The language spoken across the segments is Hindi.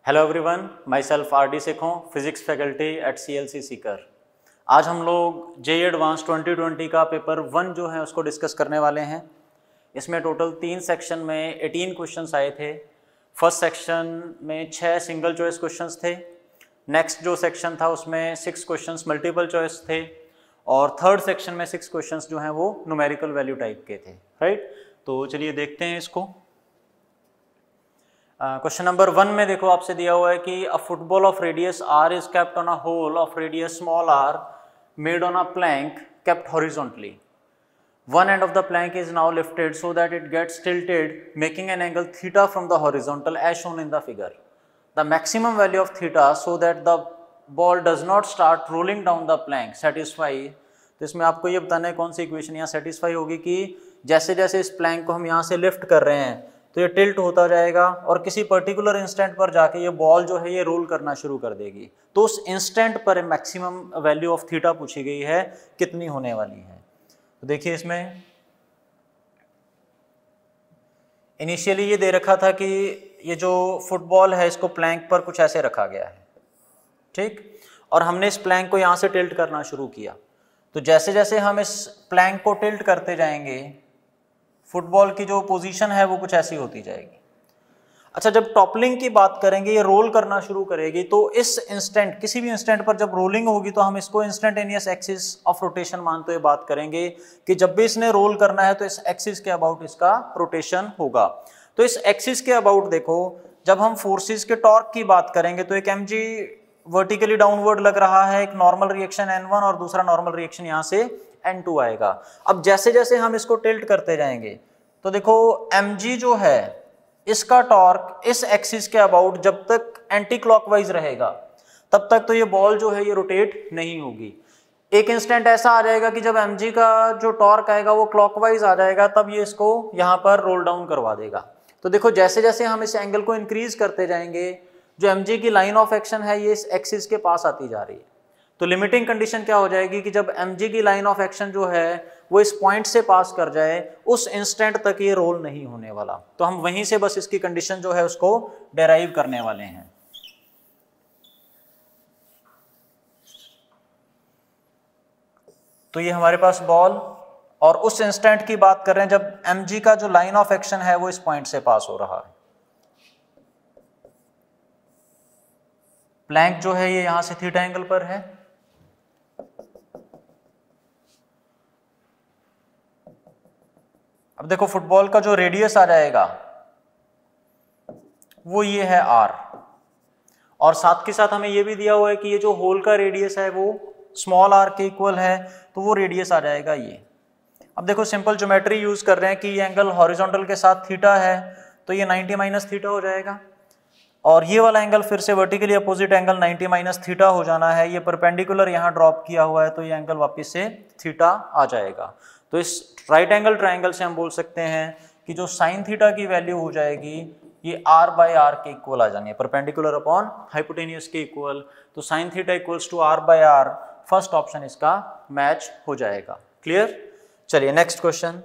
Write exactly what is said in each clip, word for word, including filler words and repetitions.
Hello everyone, myself R D सिखों, physics faculty at C L C Sikar. आज हम लोग जे एडवांस ट्वेंटी ट्वेंटी का पेपर वन जो है उसको डिस्कस करने वाले हैं। इसमें टोटल तीन सेक्शन में अठारह क्वेश्चंस आए थे। फर्स्ट सेक्शन में छः सिंगल चॉइस क्वेश्चंस थे। नेक्स्ट जो सेक्शन था उसमें सिक्स क्वेश्चंस मल्टीपल चॉइस थे और थर्ड सेक्शन में सिक्स क्वेश्चंस जो हैं वो न्यूमेरिकल वैल्यू टाइप के थे। राइट, तो चलिए देखते हैं इसको। क्वेश्चन नंबर वन में देखो आपसे दिया हुआ है कि a football of radius R is kept on a hole of radius small R made on a plank kept horizontally. One end of the plank is now lifted so that it gets tilted, making an angle theta from the horizontal as shown in the figure. The maximum value of theta so that the ball does not start rolling down the plank satisfy. तो इसमें आपको ये बताना है कौन सी इक्वेशन यहाँ सेटिस्फाई होगी कि जैसे जैसे इस प्लैंक को हम यहाँ से लिफ्ट कर रहे हैं तो ये टिल्ट होता जाएगा और किसी पर्टिकुलर इंस्टेंट पर जाके ये बॉल जो है ये रोल करना शुरू कर देगी। तो उस इंस्टेंट पर मैक्सिमम वैल्यू ऑफ थीटा पूछी गई है, कितनी होने वाली है। तो देखिए इसमें इनिशियली ये दे रखा था कि ये जो फुटबॉल है इसको प्लैंक पर कुछ ऐसे रखा गया है, ठीक, और हमने इस प्लैंक को यहाँ से टिल्ट करना शुरू किया। तो जैसे जैसे हम इस प्लैंक को टिल्ट करते जाएंगे फुटबॉल की जो पोजीशन है वो कुछ ऐसी होती जाएगी। अच्छा, जब टॉपलिंग की बात करेंगे, ये रोल करना शुरू करेगी, तो इस इंस्टेंट किसी भी इंस्टेंट पर जब रोलिंग होगी तो हम इसको इंस्टेंटेनियस एक्सिस ऑफ रोटेशन मानते हुए बात करेंगे कि जब भी इसने रोल करना है तो इस एक्सिस के अबाउट इसका रोटेशन होगा। तो इस एक्सिस के अबाउट देखो, जब हम फोर्सेस के टॉर्क की बात करेंगे तो एक एम जी वर्टिकली डाउनवर्ड लग रहा है, एक नॉर्मल रिएक्शन एन वन और दूसरा नॉर्मल रिएक्शन यहाँ से एन टू आएगा। अब जैसे जैसे हम इसको टिल्ट करते जाएंगे तो देखो mg जो है इसका टॉर्क इस एक्सिस के अबाउट जब तक एंटी क्लॉकवाइज रहेगा तब तक तो ये बॉल जो है ये रोटेट नहीं होगी। एक इंस्टेंट ऐसा आ जाएगा कि जब mg का जो टॉर्क आएगा वो क्लॉकवाइज आ जाएगा, तब ये इसको यहाँ पर रोल डाउन करवा देगा। तो देखो जैसे जैसे हम इस एंगल को इंक्रीज करते जाएंगे जो mg की लाइन ऑफ एक्शन है ये इस एक्सिस के पास आती जा रही है। तो लिमिटिंग कंडीशन क्या हो जाएगी कि जब mg की लाइन ऑफ एक्शन जो है वो इस पॉइंट से पास कर जाए उस इंस्टेंट तक ये रोल नहीं होने वाला। तो हम वहीं से बस इसकी कंडीशन जो है उसको डेराइव करने वाले हैं। तो ये हमारे पास बॉल और उस इंस्टेंट की बात कर रहे हैं जब mg का जो लाइन ऑफ एक्शन है वो इस पॉइंट से पास हो रहा है। प्लैंक जो है ये यहां से थीटा एंगल पर है। अब देखो फुटबॉल का जो रेडियस आ जाएगा वो ये है r, और साथ के साथ हमें ये भी दिया हुआ है कि ये जो होल का रेडियस है वो स्मॉल r के इक्वल है, तो वो रेडियस आ जाएगा ये। अब देखो सिंपल ज्योमेट्री यूज कर रहे हैं कि ये एंगल हॉरिजॉन्टल के साथ थीटा है तो ये नाइंटी माइनस थीटा हो जाएगा, और ये वाला एंगल फिर से vertically opposite angle ninety minus theta हो जाना है। ये परपेंडिकुलर यहाँ ड्रॉप किया हुआ है तो ये एंगल वापस से थीटा आ जाएगा। तो इस राइट एंगल ट्राइंगल से हम बोल सकते हैं कि जो साइन थीटा की वैल्यू हो जाएगी ये r बाई आर के इक्वल आ जानी है, परपेंडिकुलर अपॉन हाइपोटेनियस के इक्वल। तो sine theta equals to r by R, first option इसका मैच हो जाएगा। क्लियर? चलिए नेक्स्ट क्वेश्चन।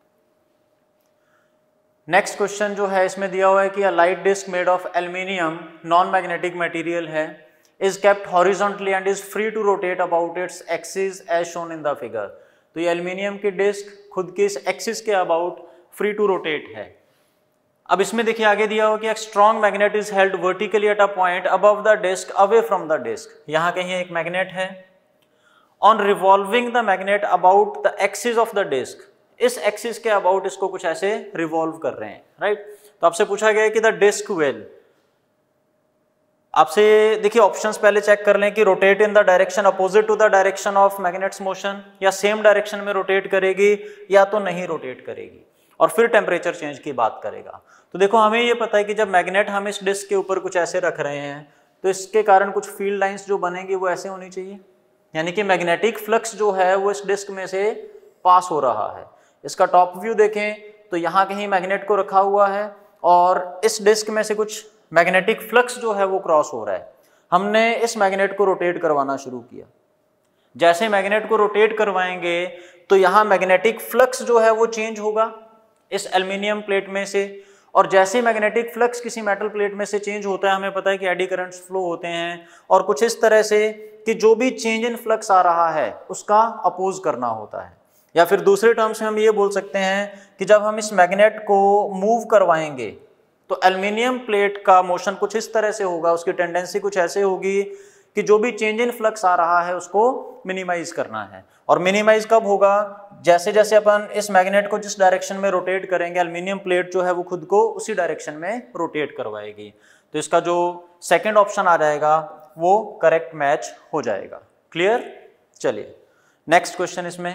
नेक्स्ट क्वेश्चन जो है इसमें दिया हुआ है कि a light disc made of aluminium non magnetic material है is kept horizontally and is free to rotate about its axis as shown in the figure. तो ये एल्यूमिनियम की डिस्क खुद के इस एक्सिस के अबाउट फ्री टू रोटेट है। अब इसमें देखिए आगे दिया हुआ कि एक strong magnet is held vertically at a point above the disc away from the disc. यहाँ कहीं एक मैग्नेट है। On revolving the magnet about the axis of the disc, इस एक्सिस के अबाउट इसको कुछ ऐसे रिवॉल्व कर रहे हैं। राइट, तो आपसे पूछा गया है कि द डिस्क विल, आपसे देखिए ऑप्शंस पहले चेक कर लें कि rotate in the direction opposite to the direction of magnet's motion, या सेम डायरेक्शन में रोटेट करेगी या तो नहीं रोटेट करेगी, और फिर टेम्परेचर चेंज की बात करेगा। तो देखो हमें ये पता है कि जब मैग्नेट हम इस डिस्क के ऊपर कुछ ऐसे रख रहे हैं तो इसके कारण कुछ फील्ड लाइंस जो बनेंगी वो ऐसे होनी चाहिए, यानी कि मैग्नेटिक फ्लक्स जो है वो इस डिस्क में से पास हो रहा है। इसका टॉप व्यू देखें तो यहाँ कहीं मैग्नेट को रखा हुआ है और इस डिस्क में से कुछ मैग्नेटिक फ्लक्स जो है वो क्रॉस हो रहा है। हमने इस मैग्नेट को रोटेट करवाना शुरू किया। जैसे मैग्नेट को रोटेट करवाएंगे तो यहाँ मैग्नेटिक फ्लक्स जो है वो चेंज होगा इस एल्युमिनियम प्लेट में से, और जैसे मैग्नेटिक फ्लक्स किसी मेटल प्लेट में से चेंज होता है, हमें पता है कि एडी करंट्स फ्लो होते हैं, और कुछ इस तरह से कि जो भी चेंज इन फ्लक्स आ रहा है उसका अपोज करना होता है। या फिर दूसरे टर्म्स में हम ये बोल सकते हैं कि जब हम इस मैग्नेट को मूव करवाएंगे तो एल्युमिनियम प्लेट का मोशन कुछ इस तरह से होगा, उसकी टेंडेंसी कुछ ऐसे होगी कि जो भी चेंज इन फ्लक्स आ रहा है उसको मिनिमाइज करना है। और मिनिमाइज कब होगा? जैसे जैसे अपन इस मैग्नेट को जिस डायरेक्शन में रोटेट करेंगे, एल्युमिनियम प्लेट जो है वो खुद को उसी डायरेक्शन में रोटेट करवाएगी। तो इसका जो सेकंड ऑप्शन आ जाएगा वो करेक्ट मैच हो जाएगा। क्लियर? चलिए नेक्स्ट क्वेश्चन। इसमें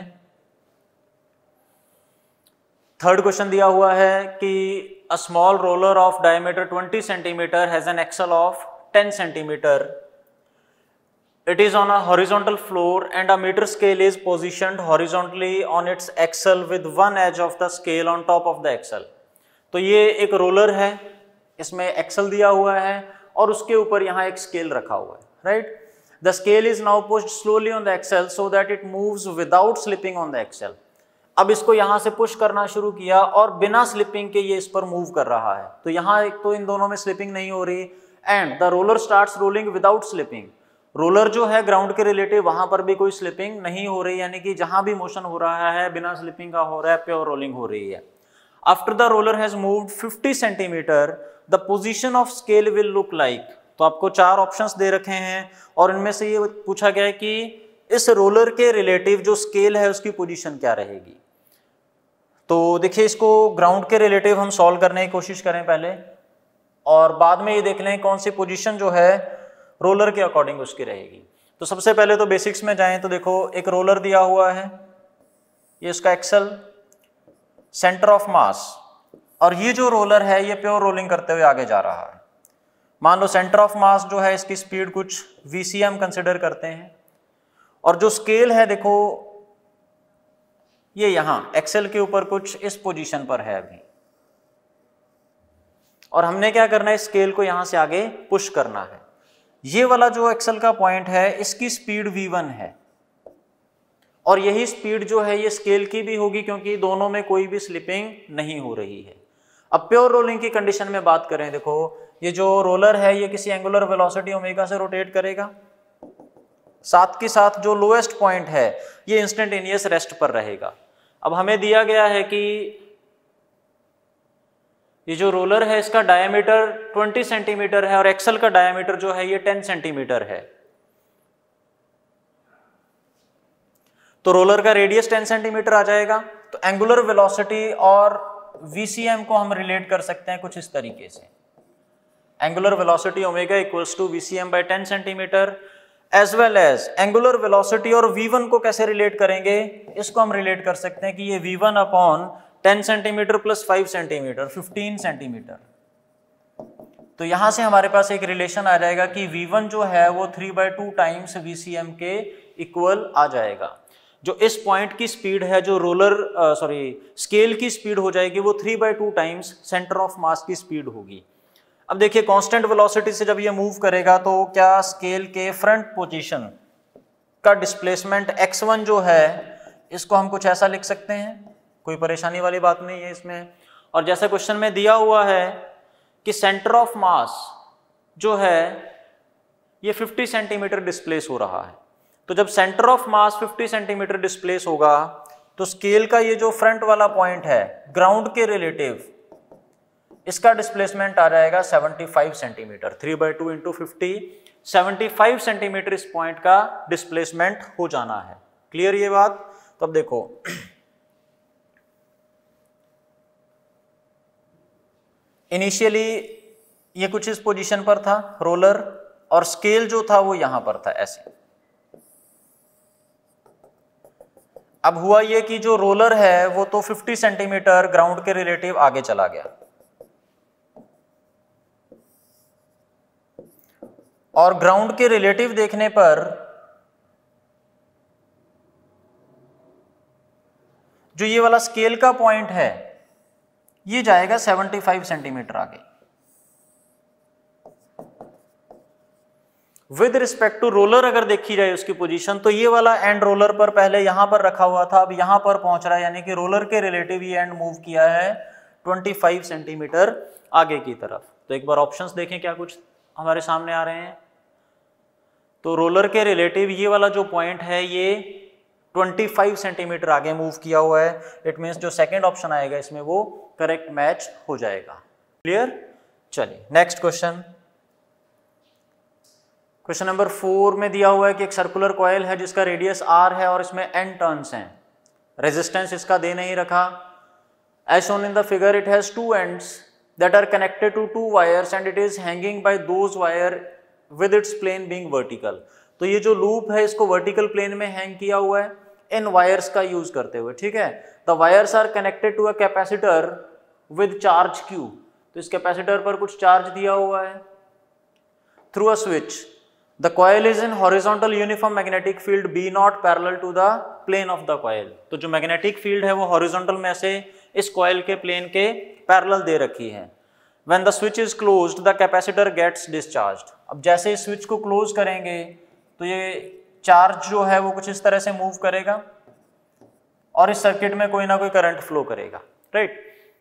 थर्ड क्वेश्चन दिया हुआ है कि a small roller of diameter twenty centimetre has an axle of ten centimetre. It is on a horizontal floor and a meter scale is positioned horizontally on its axle with one edge of the scale on top of the axle. तो ये एक रोलर है, इसमें एक्सल दिया हुआ है और उसके ऊपर यहाँ एक स्केल रखा हुआ है, right? The scale is now pushed slowly on the axle so that it moves without slipping on the axle. अब इसको यहाँ से पुश करना शुरू किया और बिना स्लिपिंग के ये इस पर मूव कर रहा है। तो यहाँ एक तो इन दोनों में स्लिपिंग नहीं हो रही, and the roller starts rolling without slipping. Roller जो है ग्राउंड के रिलेटिव वहां पर भी कोई स्लिपिंग नहीं हो रही, यानी कि जहां भी मोशन हो रहा है बिना स्लिपिंग का हो रहा है, प्योर रोलिंग हो रही है। After the roller has moved fifty centimetre the position of scale will look like. तो आपको चार ऑप्शंस दे रखे हैं और इनमें से ये पूछा गया है कि इस रोलर के रिलेटिव जो स्केल है उसकी पोजीशन क्या रहेगी। तो देखिए इसको ग्राउंड के रिलेटिव हम सॉल्व करने की कोशिश करें पहले, और बाद में ये देख लें कौन सी पोजीशन जो है रोलर के अकॉर्डिंग उसकी रहेगी। तो सबसे पहले तो बेसिक्स में जाएं तो देखो एक रोलर दिया हुआ है, ये इसका एक्सल, सेंटर ऑफ मास, और ये जो रोलर है ये प्योर रोलिंग करते हुए आगे जा रहा है। मान लो सेंटर ऑफ मास जो है इसकी स्पीड कुछ वीसीएम कंसिडर करते हैं, और जो स्केल है देखो ये यहाँ एक्सल के ऊपर कुछ इस पोजीशन पर है अभी, और हमने क्या करना है, स्केल को यहाँ से आगे पुश करना है। ये वाला जो एक्सल का पॉइंट है इसकी स्पीड वी वन है, और यही स्पीड जो है ये स्केल की भी होगी क्योंकि दोनों में कोई भी स्लिपिंग नहीं हो रही है। अब प्योर रोलिंग की कंडीशन में बात करें, देखो ये जो रोलर है ये किसी एंगुलर वेलोसिटी ओमेगा से रोटेट करेगा, साथ के साथ जो लोएस्ट पॉइंट है ये इंस्टेंटेनियस रेस्ट पर रहेगा। अब हमें दिया गया है कि ये जो रोलर है इसका डायमीटर ट्वेंटी सेंटीमीटर है और एक्सल का डायमीटर जो है ये टेन सेंटीमीटर है। तो रोलर का रेडियस टेन सेंटीमीटर आ जाएगा। तो एंगुलर वेलोसिटी और वीसीएम को हम रिलेट कर सकते हैं कुछ इस तरीके से, angular velocity omega equals to VCM by ten centimetre, as well as angular velocity और वी वन को कैसे रिलेट करेंगे, इसको हम रिलेट कर सकते हैं कि ये V one upon ten centimetre plus five centimetre fifteen centimetre. तो यहां से हमारे पास एक रिलेशन आ जाएगा कि वी वन जो है वो three by two times VCM के इक्वल आ जाएगा। जो इस पॉइंट की स्पीड है, जो रोलर सॉरी स्केल की स्पीड हो जाएगी वो three by two times centre of mass की स्पीड होगी। अब देखिए कांस्टेंट वेलोसिटी से जब ये मूव करेगा तो क्या स्केल के फ्रंट पोजीशन का डिस्प्लेसमेंट एक्स वन जो है इसको हम कुछ ऐसा लिख सकते हैं, कोई परेशानी वाली बात नहीं है इसमें। और जैसे क्वेश्चन में दिया हुआ है कि सेंटर ऑफ मास जो है ये फिफ्टी सेंटीमीटर डिस्प्लेस हो रहा है, तो जब centre of mass fifty centimetre displace होगा तो स्केल का ये जो फ्रंट वाला पॉइंट है ग्राउंड के रिलेटिव इसका डिस्प्लेसमेंट आ जाएगा seventy five centimetre, three by two into fifty, seventy five centimetre इस पॉइंट का डिस्प्लेसमेंट हो जाना है। क्लियर ये बात? तो अब देखो इनिशियली ये कुछ इस पोजीशन पर था रोलर, और स्केल जो था वो यहां पर था ऐसे। अब हुआ ये कि जो रोलर है वो तो फिफ्टी सेंटीमीटर ग्राउंड के रिलेटिव आगे चला गया, और ग्राउंड के रिलेटिव देखने पर जो ये वाला स्केल का पॉइंट है ये जाएगा सेवेंटी फाइव सेंटीमीटर आगे। विद रिस्पेक्ट टू रोलर अगर देखी जाए उसकी पोजीशन, तो ये वाला एंड रोलर पर पहले यहां पर रखा हुआ था, अब यहां पर पहुंच रहा है, यानी कि रोलर के रिलेटिव ये एंड मूव किया है पच्चीस सेंटीमीटर आगे की तरफ। तो एक बार ऑप्शंस देखें क्या कुछ हमारे सामने आ रहे हैं। तो रोलर के रिलेटिव ये वाला जो पॉइंट है ये पच्चीस सेंटीमीटर आगे मूव किया हुआ है। इट मीन्स जो सेकंड ऑप्शन आएगा इसमें वो करेक्ट मैच हो जाएगा। क्लियर? चलिए next question. Question number four में दिया हुआ है कि एक सर्कुलर कॉइल है जिसका रेडियस आर है और इसमें एन टर्न्स हैं। रेजिस्टेंस इसका दे नहीं रखा। As shown in the figure it has two ends that are connected to two wires and it is hanging by those wire with its plane being vertical. तो ये जो लूप है इसको वर्टिकल प्लेन में हैंग किया हुआ है इन वायर्स का यूज करते हुए। ठीक है, the wires are connected to a capacitor with charge Q. तो इस कैपेसिटर पर कुछ चार्ज दिया हुआ है। Through a switch the coil is in horizontal uniform magnetic field B naught parallel to the plane of the coil. तो जो मैग्नेटिक फील्ड है वो हॉरिजॉन्टल में से इस कॉइल के प्लेन के पैरेलल दे रखी है। When the switch is closed, the capacitor gets discharged। अब जैसे इस स्विच को क्लोज करेंगे तो ये चार्ज जो है वो कुछ इस तरह से मूव करेगा और इस सर्किट में कोई ना कोई करंट फ्लो करेगा। Right?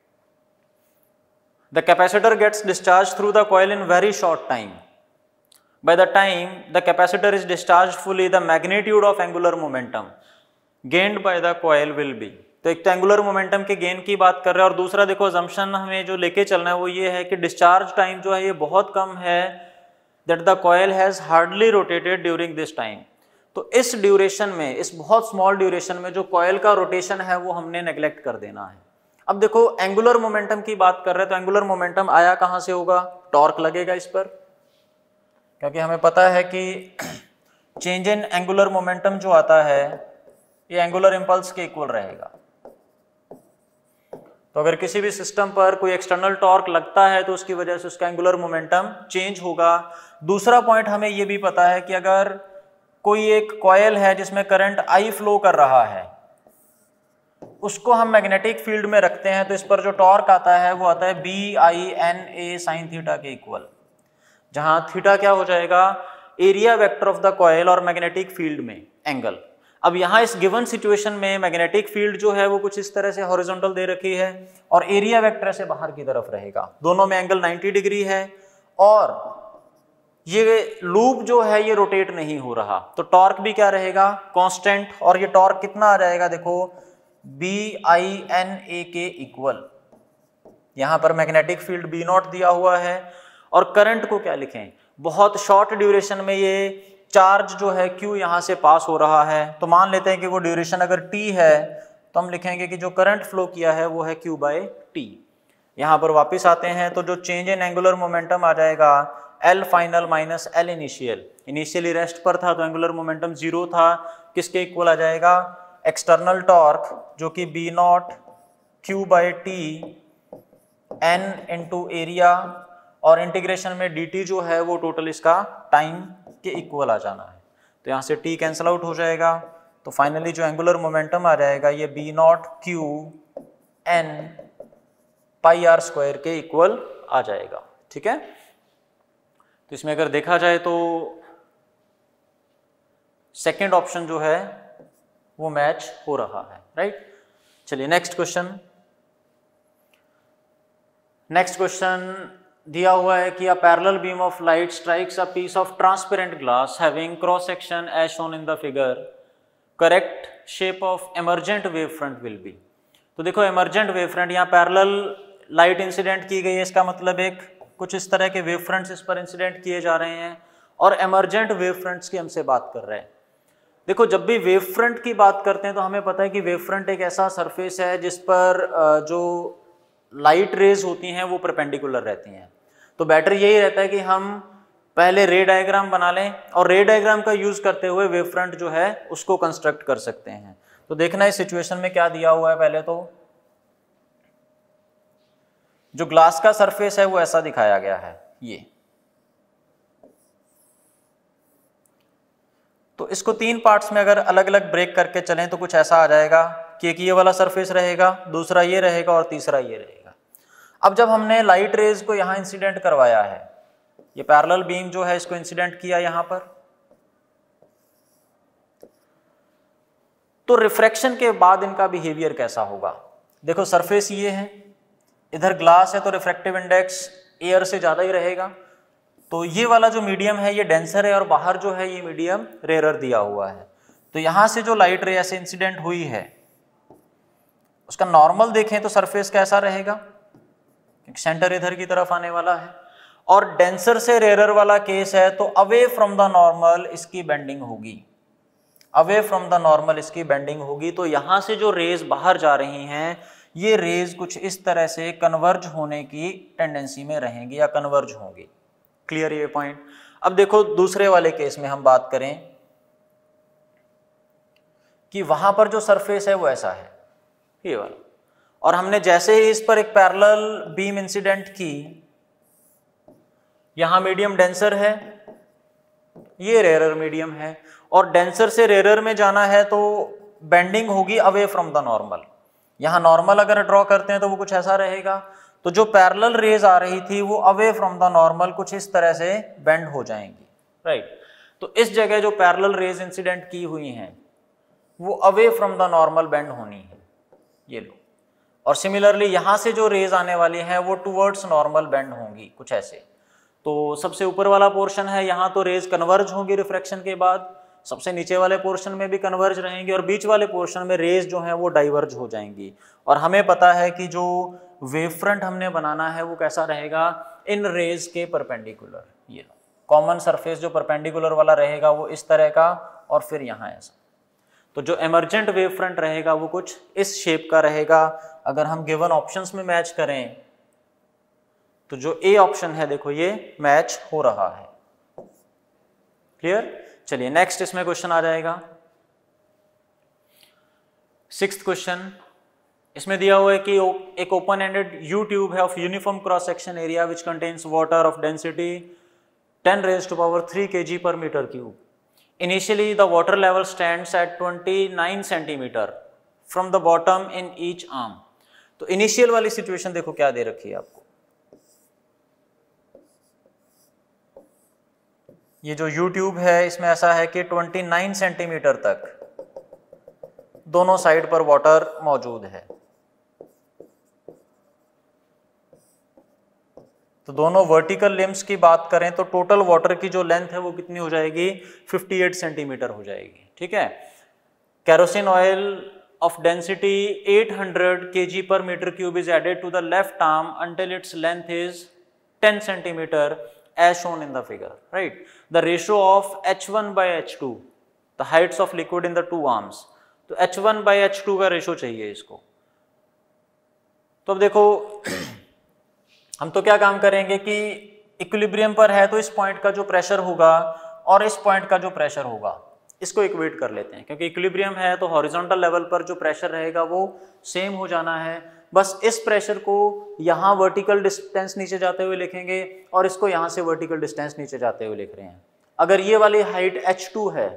The capacitor gets discharged through the coil in very short time. By the time the capacitor is discharged fully, the magnitude of angular momentum gained by the coil will be। तो एक तो एंगुलर मोमेंटम के गेन की बात कर रहे हैं और दूसरा देखो अजम्पशन हमें जो लेके चलना है वो ये है कि डिस्चार्ज टाइम जो है ये बहुत कम है, that the coil has hardly rotated during this time. तो इस ड्यूरेशन में, इस बहुत स्मॉल ड्यूरेशन में जो कॉइल का रोटेशन है वो हमने नेग्लेक्ट कर देना है। अब देखो एंगुलर मोमेंटम की बात कर रहे हैं तो एंगुलर मोमेंटम आया कहाँ से होगा? टॉर्क लगेगा इस पर, क्योंकि हमें पता है कि चेंज इन एंगुलर मोमेंटम जो आता है ये एंगुलर इंपल्स के इक्वल रहेगा। तो अगर किसी भी सिस्टम पर कोई एक्सटर्नल टॉर्क लगता है तो उसकी वजह से उसका एंगुलर मोमेंटम चेंज होगा। दूसरा पॉइंट हमें यह भी पता है कि अगर कोई एक कॉइल है जिसमें करंट आई फ्लो कर रहा है, उसको हम मैग्नेटिक फील्ड में रखते हैं तो इस पर जो टॉर्क आता है वो आता है B I N A sine theta के इक्वल, जहां थीटा क्या हो जाएगा? Area vector of the coil और मैग्नेटिक फील्ड में एंगल। अब यहाँ इस गिवन सिचुएशन में मैग्नेटिक फील्ड जो है वो कुछ इस तरह से हॉरिजॉन्टल दे रखी है और एरिया वेक्टर से बाहर की तरफ रहेगा। दोनों में एंगल नब्बे डिग्री है और ये लूप जो है ये रोटेट नहीं हो रहा, तो टॉर्क भी क्या रहेगा? कांस्टेंट। और ये टॉर्क कितना आ जाएगा? देखो बी आई एन ए के इक्वल। यहाँ पर मैग्नेटिक फील्ड बी नॉट दिया हुआ है और करंट को क्या लिखें? बहुत शॉर्ट ड्यूरेशन में ये चार्ज जो है Q यहाँ से पास हो रहा है, तो मान लेते हैं कि वो ड्यूरेशन अगर T है तो हम लिखेंगे कि जो करंट फ्लो किया है वो है Q बाय T। यहाँ पर वापस आते हैं तो जो चेंज इन एंगुलर मोमेंटम आ जाएगा L final minus L initial. Initially rest पर था तो एंगुलर मोमेंटम जीरो था, किसके इक्वल आ जाएगा? एक्सटर्नल टॉर्क जो कि B naught Q by T N into area और इंटीग्रेशन में डी टी जो है वो टोटल इसका टाइम के इक्वल आ जाना है। तो यहाँ से t कैंसल आउट हो जाएगा, तो फाइनली जो एंगुलर मोमेंटम आ जाएगा ये B naught Q N pi R square के इक्वल आ जाएगा। ठीक है, तो इसमें अगर देखा जाए तो सेकेंड ऑप्शन जो है वो मैच हो रहा है। राइट, चलिए नेक्स्ट क्वेश्चन। नेक्स्ट क्वेश्चन दिया हुआ है कि a parallel beam of light strikes a piece of transparent glass having cross section as shown in the figure, correct shape of emergent wave front will be। तो देखो emergent wave front, यहाँ parallel light इंसिडेंट की गई है, इसका मतलब एक कुछ इस तरह के वेव फ्रंट्स इस पर इंसिडेंट किए जा रहे हैं और emergent wave fronts की हमसे बात कर रहे हैं। देखो जब भी वेव फ्रंट की बात करते हैं तो हमें पता है कि वेव फ्रंट एक ऐसा सरफेस है जिस पर जो लाइट रेज होती हैं वो परपेंडिकुलर रहती हैं। तो बेटर यही रहता है कि हम पहले रे डायग्राम बना लें और रे डायग्राम का यूज करते हुए वेव फ्रंट जो है उसको कंस्ट्रक्ट कर सकते हैं। तो देखना इस सिचुएशन में क्या दिया हुआ है। पहले तो जो ग्लास का सरफेस है वो ऐसा दिखाया गया है ये, तो इसको तीन पार्ट्स में अगर अलग अलग ब्रेक करके चलें तो कुछ ऐसा आ जाएगा कि एक ये वाला सरफेस रहेगा, दूसरा ये रहेगा और तीसरा ये रहेगा। अब जब हमने लाइट रेज को यहाँ इंसिडेंट करवाया है, ये पैरेलल बीम जो है इसको इंसिडेंट किया यहाँ पर, तो रिफ्रैक्शन के बाद इनका बिहेवियर कैसा होगा। देखो सरफेस ये है, इधर ग्लास है तो रिफ्रैक्टिव इंडेक्स एयर से ज़्यादा ही रहेगा। तो ये वाला जो मीडियम है ये डेंसर है और बाहर जो है ये मीडियम रेयर दिया हुआ है। तो यहाँ से जो लाइट रे ऐसे इंसिडेंट हुई है उसका नॉर्मल देखें तो सरफेस कैसा रहेगा, सेंटर इधर की तरफ आने वाला है। और डेंसर से रेयर वाला केस है तो अवे फ्रॉम द नॉर्मल इसकी बेंडिंग होगी, अवे फ्रॉम द नॉर्मल इसकी बेंडिंग होगी। तो यहाँ से जो रेज बाहर जा रही हैं ये रेज कुछ इस तरह से कन्वर्ज होने की टेंडेंसी में रहेंगी या कन्वर्ज होंगी। क्लियर ये पॉइंट। अब देखो दूसरे वाले केस में हम बात करें कि वहां पर जो सरफेस है वो ऐसा है, ये वाला, और हमने जैसे ही इस पर एक पैरेलल बीम इंसिडेंट की, यहां मीडियम डेंसर है, ये रेयर मीडियम है, और डेंसर से रेयर में जाना है तो बेंडिंग होगी अवे फ्रॉम द नॉर्मल। यहां नॉर्मल अगर ड्रॉ करते हैं तो वो कुछ ऐसा रहेगा। तो जो पैरेलल रेज आ रही थी वो अवे फ्रॉम द नॉर्मल कुछ इस तरह से बेंड हो जाएंगी, राइट। तो इस जगह जो पैरेलल रेज इंसिडेंट की हुई हैं वो away from the normal bend होनी है, ये लो। और सिमिलरली यहां से जो रेज आने वाली हैं वो टुवर्ड्स नॉर्मल बेंड होंगी, कुछ ऐसे। तो सबसे ऊपर वाला पोर्शन है यहाँ तो रेज कन्वर्ज होंगी रिफ्रैक्शन के बाद, सबसे नीचे वाले पोर्शन में भी कन्वर्ज रहेंगी, और बीच वाले पोर्शन में रेज जो हैं वो डाइवर्ज हो जाएंगी। और हमें पता है कि जो वेव फ्रंट हमने बनाना है वो कैसा रहेगा, इन रेज के परपेंडिकुलर। ये लो, कॉमन सरफेस जो परपेंडिकुलर वाला रहेगा वो इस तरह का, और फिर यहाँ ऐसा। तो जो एमर्जेंट वेव फ्रंट रहेगा वो कुछ इस शेप का रहेगा। अगर हम गिवन ऑप्शंस में मैच करें तो जो ए ऑप्शन है देखो ये मैच हो रहा है। क्लियर। चलिए नेक्स्ट इसमें क्वेश्चन आ जाएगा सिक्स्थ क्वेश्चन। इसमें दिया हुआ है कि एक ओपन एंडेड यू ट्यूब है of uniform cross section area which contains water of density ten raise to power three KG per metre cube. Initially the water level stands at twenty-nine centimeter from the bottom in each arm। तो इनिशियल वाली सिचुएशन देखो क्या दे रखी है आपको, ये जो यूट्यूब है इसमें ऐसा है कि उनतीस सेंटीमीटर तक दोनों साइड पर वाटर मौजूद है। तो दोनों वर्टिकल लिम्स की बात करें तो टोटल वाटर की जो लेंथ है वो कितनी हो जाएगी, अट्ठावन सेंटीमीटर हो जाएगी। ठीक है। Kerosene oil of density eight hundred KG per metre cube is added to the left arm until its length is ten centimetre as shown in the figure, right. The ratio of H one by H two, the heights of liquid in the two arms. तो H one by H two का रेशियो चाहिए इसको। तो अब देखो हम तो क्या काम करेंगे कि इक्विलिब्रियम पर है तो इस पॉइंट का जो प्रेशर होगा और इस पॉइंट का जो प्रेशर होगा इसको इक्वेट कर लेते हैं, क्योंकि इक्विलिब्रियम है तो हॉरिजॉन्टल लेवल पर जो प्रेशर रहेगा वो सेम हो जाना है। बस इस प्रेशर को यहाँ वर्टिकल डिस्टेंस नीचे जाते हुए लिखेंगे और इसको यहाँ से वर्टिकल डिस्टेंस नीचे जाते हुए लिख रहे हैं। अगर ये वाली हाइट H two है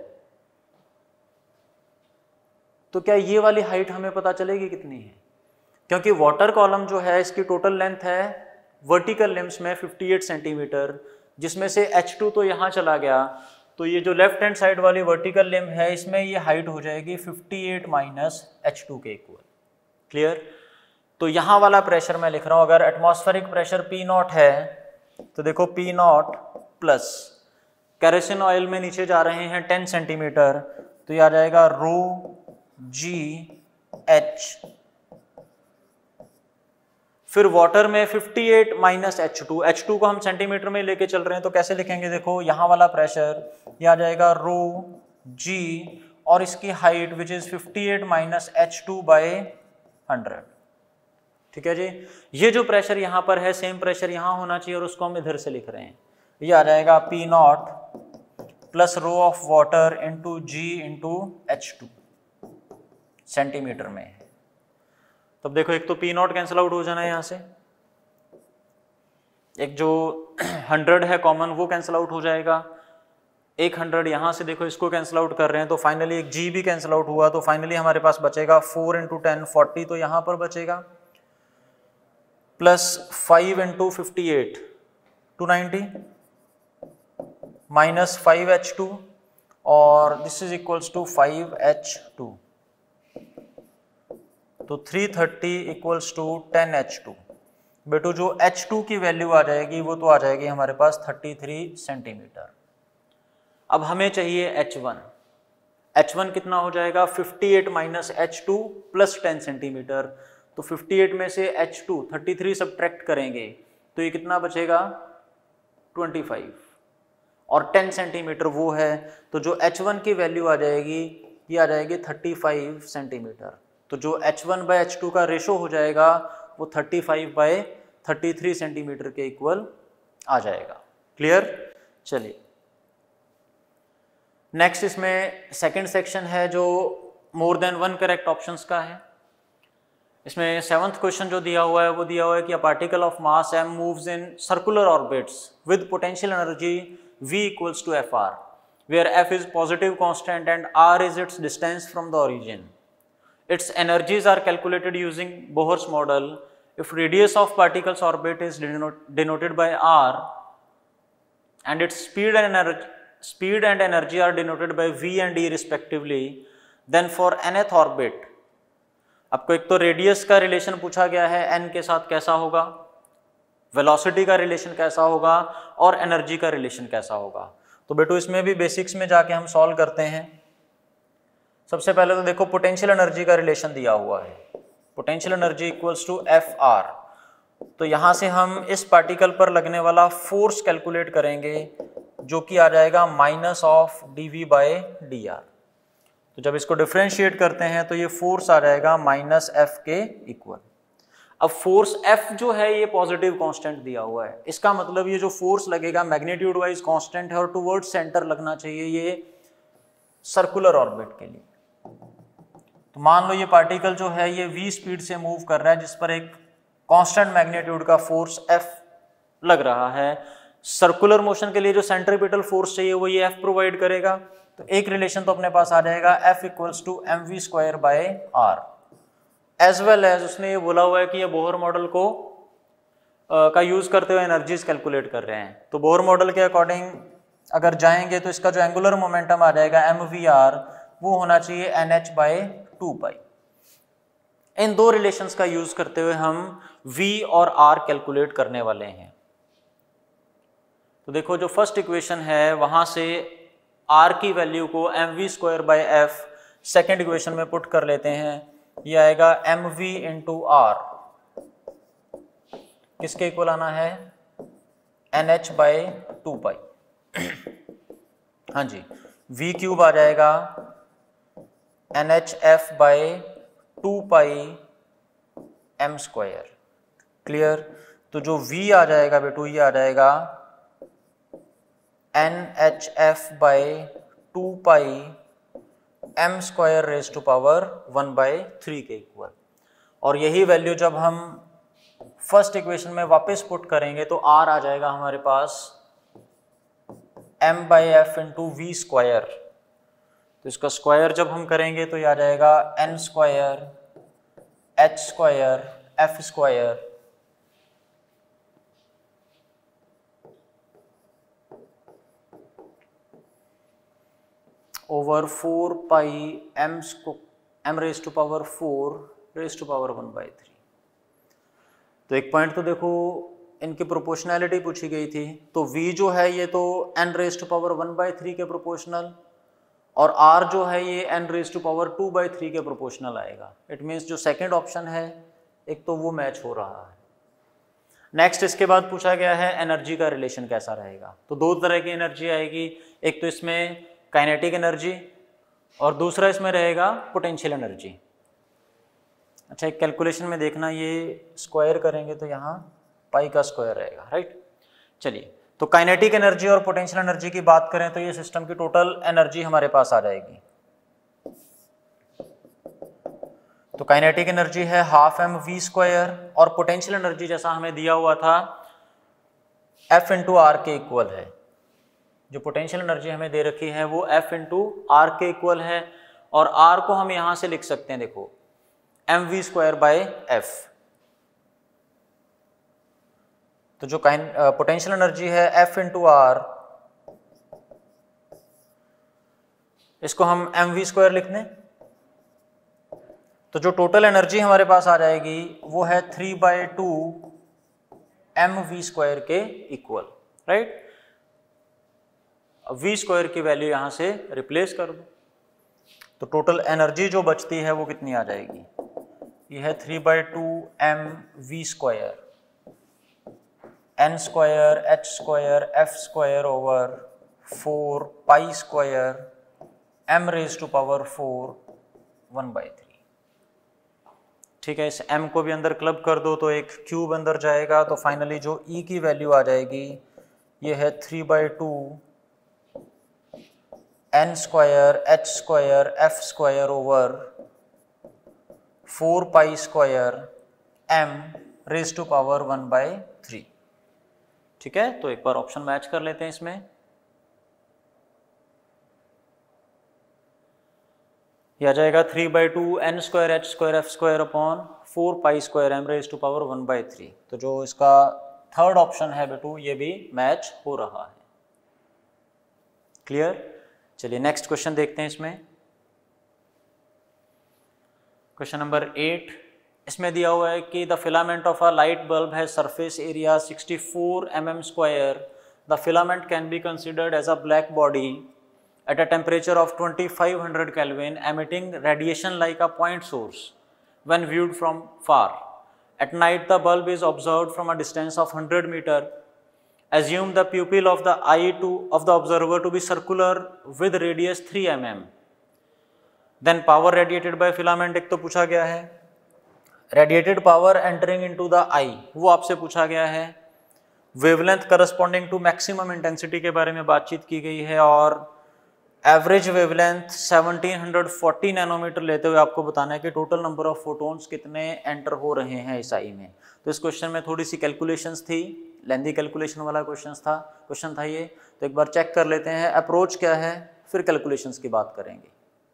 तो क्या ये वाली हाइट हमें पता चलेगी कितनी है, क्योंकि वाटर कॉलम जो है इसकी टोटल लेंथ है वर्टिकल लिम्स में अट्ठावन सेंटीमीटर, जिसमें से H two तो यहाँ चला गया, तो ये जो लेफ्ट हैंड साइड वाली वर्टिकल लिम है इसमें ये हाइट हो जाएगी अट्ठावन माइनस H two के इक्वल। क्लियर। तो यहाँ वाला प्रेशर मैं लिख रहा हूँ, अगर एटमॉस्फेरिक प्रेशर P नॉट है तो देखो P naught plus kerosene oil में नीचे जा रहे हैं टेन सेंटीमीटर, तो ये आ जाएगा रो जी एच, फिर वाटर में अट्ठावन minus H two, H two को हम सेंटीमीटर में लेके चल रहे हैं तो कैसे लिखेंगे, देखो यहाँ वाला प्रेशर ये आ जाएगा रो जी और इसकी हाइट विच इज अट्ठावन minus H two by hundred. ठीक है जी। ये जो प्रेशर यहाँ पर है सेम प्रेशर यहाँ होना चाहिए और उसको हम इधर से लिख रहे हैं, ये आ जाएगा P naught plus rho of water into G into H two centimetre में है। तब देखो एक तो पी नॉट कैंसिल आउट हो जाना है यहाँ से, एक जो हंड्रेड है कॉमन वो कैंसिल आउट हो जाएगा, एक हंड्रेड यहाँ से देखो इसको कैंसिल आउट कर रहे हैं तो फाइनली एक जी भी कैंसिल आउट हुआ, तो फाइनली हमारे पास बचेगा फोर इंटू टेन फोर्टी, तो यहाँ पर बचेगा plus five into fifty eight two ninety minus five H two और this is equals to five H two, तो three thirty equals to ten H two. बेटू जो एच टू की वैल्यू आ जाएगी वो तो आ जाएगी हमारे पास थर्टी थ्री सेंटीमीटर। अब हमें चाहिए एच वन। एच वन कितना हो जाएगा, fifty eight minus H two plus ten centimetre. तो फिफ्टी एट में से H two thirty three subtract करेंगे तो ये कितना बचेगा, ट्वेंटी फाइव, और टेन सेंटीमीटर वो है, तो जो एच वन की वैल्यू आ जाएगी ये आ जाएगी थर्टी फाइव सेंटीमीटर। तो जो H one by H two का रेशो हो जाएगा वो thirty five by thirty three centimetre के इक्वल आ जाएगा। क्लियर? चलिए नेक्स्ट इसमें सेकंड सेक्शन है जो more than one correct options का है। इसमें सेवंथ क्वेश्चन जो दिया हुआ है वो दिया हुआ है कि a particle of mass m moves in circular orbits with potential energy v equals to F R, where f is positive constant and r is its distance from the origin. Its energies are calculated using Bohr's model. If radius of particle's orbit is denoted by r and its speed and energy speed and energy are denoted by v and e respectively, then for nth orbit, आपको एक तो रेडियस का रिलेशन पूछा गया है n के साथ कैसा होगा, वेलोसिटी का रिलेशन कैसा होगा और एनर्जी का रिलेशन कैसा होगा। तो बेटो इसमें भी बेसिक्स में जाके हम सॉल्व करते हैं। सबसे पहले तो देखो पोटेंशियल एनर्जी का रिलेशन दिया हुआ है, potential energy equals to F R. तो यहाँ से हम इस पार्टिकल पर लगने वाला फोर्स कैलकुलेट करेंगे जो कि आ जाएगा minus of D V by D are. तो जब इसको डिफरेंशिएट करते हैं तो ये फोर्स आ जाएगा माइनस एफ के इक्वल। अब फोर्स एफ जो है ये पॉजिटिव कांस्टेंट दिया हुआ है, इसका मतलब ये जो फोर्स लगेगा मैग्नीट्यूड वाइज कांस्टेंट है और टुवर्ड सेंटर लगना चाहिए ये सर्कुलर ऑर्बिट के लिए। तो मान लो ये पार्टिकल जो है ये v स्पीड से मूव कर रहा है जिस पर एक कांस्टेंट मैग्नीट्यूड का फोर्स f लग रहा है। सर्कुलर मोशन के लिए जो सेंट्रीपिटल फोर्स चाहिए वो ये f प्रोवाइड करेगा। तो एक रिलेशन तो अपने पास आ जाएगा F equals to M V square by R, as well as उसने ये बोला हुआ है कि ये बोहर मॉडल को आ, का यूज करते हुए एनर्जीज कैलकुलेट कर रहे हैं। तो बोहर मॉडल के अकॉर्डिंग अगर जाएंगे तो इसका जो एंगुलर मोमेंटम आ जाएगा एम वी आर वो होना चाहिए N H by two pi. इन दो रिलेशंस का यूज करते हुए हम v और r कैलकुलेट करने वाले हैं। तो देखो जो फर्स्ट इक्वेशन है वहां से r की वैल्यू को M V square by F second equation में पुट कर लेते हैं। ये आएगा एम वी इंटू आर, किसके इक्वल आना है, N H by two pi. हाँ जी, v क्यूब आ जाएगा N H F by two pi M square. Clear? तो जो v आ जाएगा बेटू ये आ जाएगा N H F by two pi M square raise to power one by three के इक्वल। और यही वैल्यू जब हम फर्स्ट इक्वेशन में वापस पुट करेंगे तो r आ जाएगा हमारे पास m by F into V square. तो इसका स्क्वायर जब हम करेंगे तो ये आ जाएगा N square H square F square over four pi M M raise to power four raise to power one by three. तो एक पॉइंट तो देखो इनकी प्रोपोर्शनैलिटी पूछी गई थी, तो v जो है ये तो n raise to power one by three के प्रोपोर्शनल और r जो है ये n raise to power two by three के प्रोपोर्शनल आएगा। इट मीन्स जो सेकेंड ऑप्शन है एक तो वो मैच हो रहा है। नेक्स्ट इसके बाद पूछा गया है एनर्जी का रिलेशन कैसा रहेगा। तो दो तरह की एनर्जी आएगी, एक तो इसमें काइनेटिक एनर्जी और दूसरा इसमें रहेगा पोटेंशियल एनर्जी। अच्छा एक कैलकुलेशन में देखना, ये स्क्वायर करेंगे तो यहाँ पाई का स्क्वायर रहेगा, राइट। चलिए तो काइनेटिक एनर्जी और पोटेंशियल एनर्जी की बात करें तो ये सिस्टम की टोटल एनर्जी हमारे पास आ जाएगी। तो काइनेटिक एनर्जी है हाफ एम वी स्क्वायर और पोटेंशियल एनर्जी जैसा हमें दिया हुआ था एफ इंटू आर के इक्वल है। जो पोटेंशियल एनर्जी हमें दे रखी है वो एफ इंटू आर के इक्वल है और आर को हम यहां से लिख सकते हैं, देखो M V square by F. तो जो पोटेंशियल एनर्जी है एफ इंटू आर, इसको हम एम वी स्क्वायर लिख दें। तो जो टोटल एनर्जी हमारे पास आ जाएगी वो है three by two M V square के इक्वल, राइट। अब वी स्क्वायर की वैल्यू यहाँ से रिप्लेस कर दो, तो टोटल एनर्जी जो बचती है वो कितनी आ जाएगी, ये है three by two M V square N square H square F square over four pi square M raise to power four one by three. ठीक है, इस m को भी अंदर क्लब कर दो तो एक क्यूब अंदर जाएगा, तो फाइनली जो e की वैल्यू आ जाएगी ये है three by two N square H square F square over four pi square m raise to power one by three. ठीक है, तो एक बार ऑप्शन मैच कर लेते हैं इसमें। यह आ जाएगा three by two N square H square F square upon four pi square M raise to power one by three. तो जो इसका थर्ड ऑप्शन है बेटू ये भी मैच हो रहा है। क्लियर? चलिए नेक्स्ट क्वेश्चन देखते हैं इसमें। क्वेश्चन नंबर एट, इसमें दिया हुआ है कि the filament of a light bulb has surface area sixty four M M square. The filament can be considered as a black body at a temperature of twenty-five hundred Kelvin, emitting radiation like a point source when viewed from far. At night, the bulb is observed from a distance of one hundred meter. Assume the pupil of the eye to of the observer to be circular with radius three millimeters. Then power radiated by filament एक तो पूछा गया है, radiated power entering into the eye वो आपसे पूछा गया है, wavelength corresponding to maximum intensity के बारे में बातचीत की गई है, और average wavelength seventeen forty nanometre लेते हुए आपको बताना है कि टोटल नंबर ऑफ फोटोन्स कितने एंटर हो रहे हैं इस आई में। तो इस क्वेश्चन में थोड़ी सी कैलकुलेशंस थी, लेंदी कैलकुलेशन वाला क्वेश्चन था क्वेश्चन था ये। तो एक बार चेक कर लेते हैं अप्रोच क्या है, फिर कैलकुलेशंस की बात करेंगे।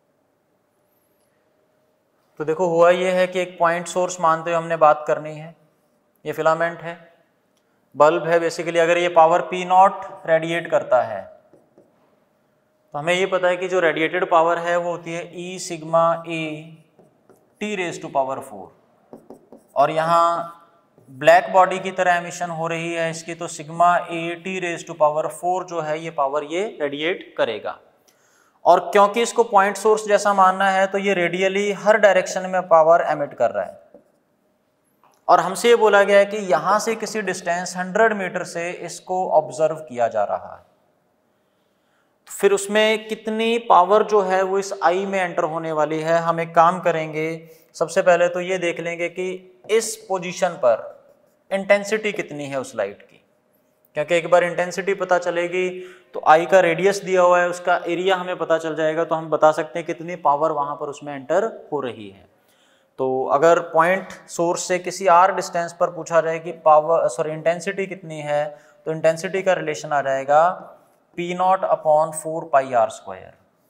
तो देखो हुआ ये है कि एक पॉइंट सोर्स मानते हुए हमने बात करनी है। ये फिलामेंट है, बल्ब है बेसिकली। अगर ये पावर पी नॉट रेडिएट करता है तो हमें ये पता है कि जो रेडिएटेड पावर है वो होती है E sigma A T raise to power four, और यहाँ ब्लैक बॉडी की तरह एमिशन हो रही है इसकी, तो sigma A T raise to power four जो है ये पावर ये रेडिएट करेगा। और क्योंकि इसको पॉइंट सोर्स जैसा मानना है तो ये रेडियली हर डायरेक्शन में पावर एमिट कर रहा है, और हमसे ये बोला गया है कि यहाँ से किसी डिस्टेंस हंड्रेड मीटर से इसको ऑब्जर्व किया जा रहा है। फिर उसमें कितनी पावर जो है वो इस आई में एंटर होने वाली है। हम एक काम करेंगे, सबसे पहले तो ये देख लेंगे कि इस पोजीशन पर इंटेंसिटी कितनी है उस लाइट की, क्योंकि एक बार इंटेंसिटी पता चलेगी तो आई का रेडियस दिया हुआ है, उसका एरिया हमें पता चल जाएगा, तो हम बता सकते हैं कितनी पावर वहाँ पर उसमें एंटर हो रही है। तो अगर पॉइंट सोर्स से किसी आर डिस्टेंस पर पूछा जाए कि पावर सॉरी इंटेंसिटी कितनी है, तो इंटेंसिटी का रिलेशन आ जाएगा P naught upon four pi R square.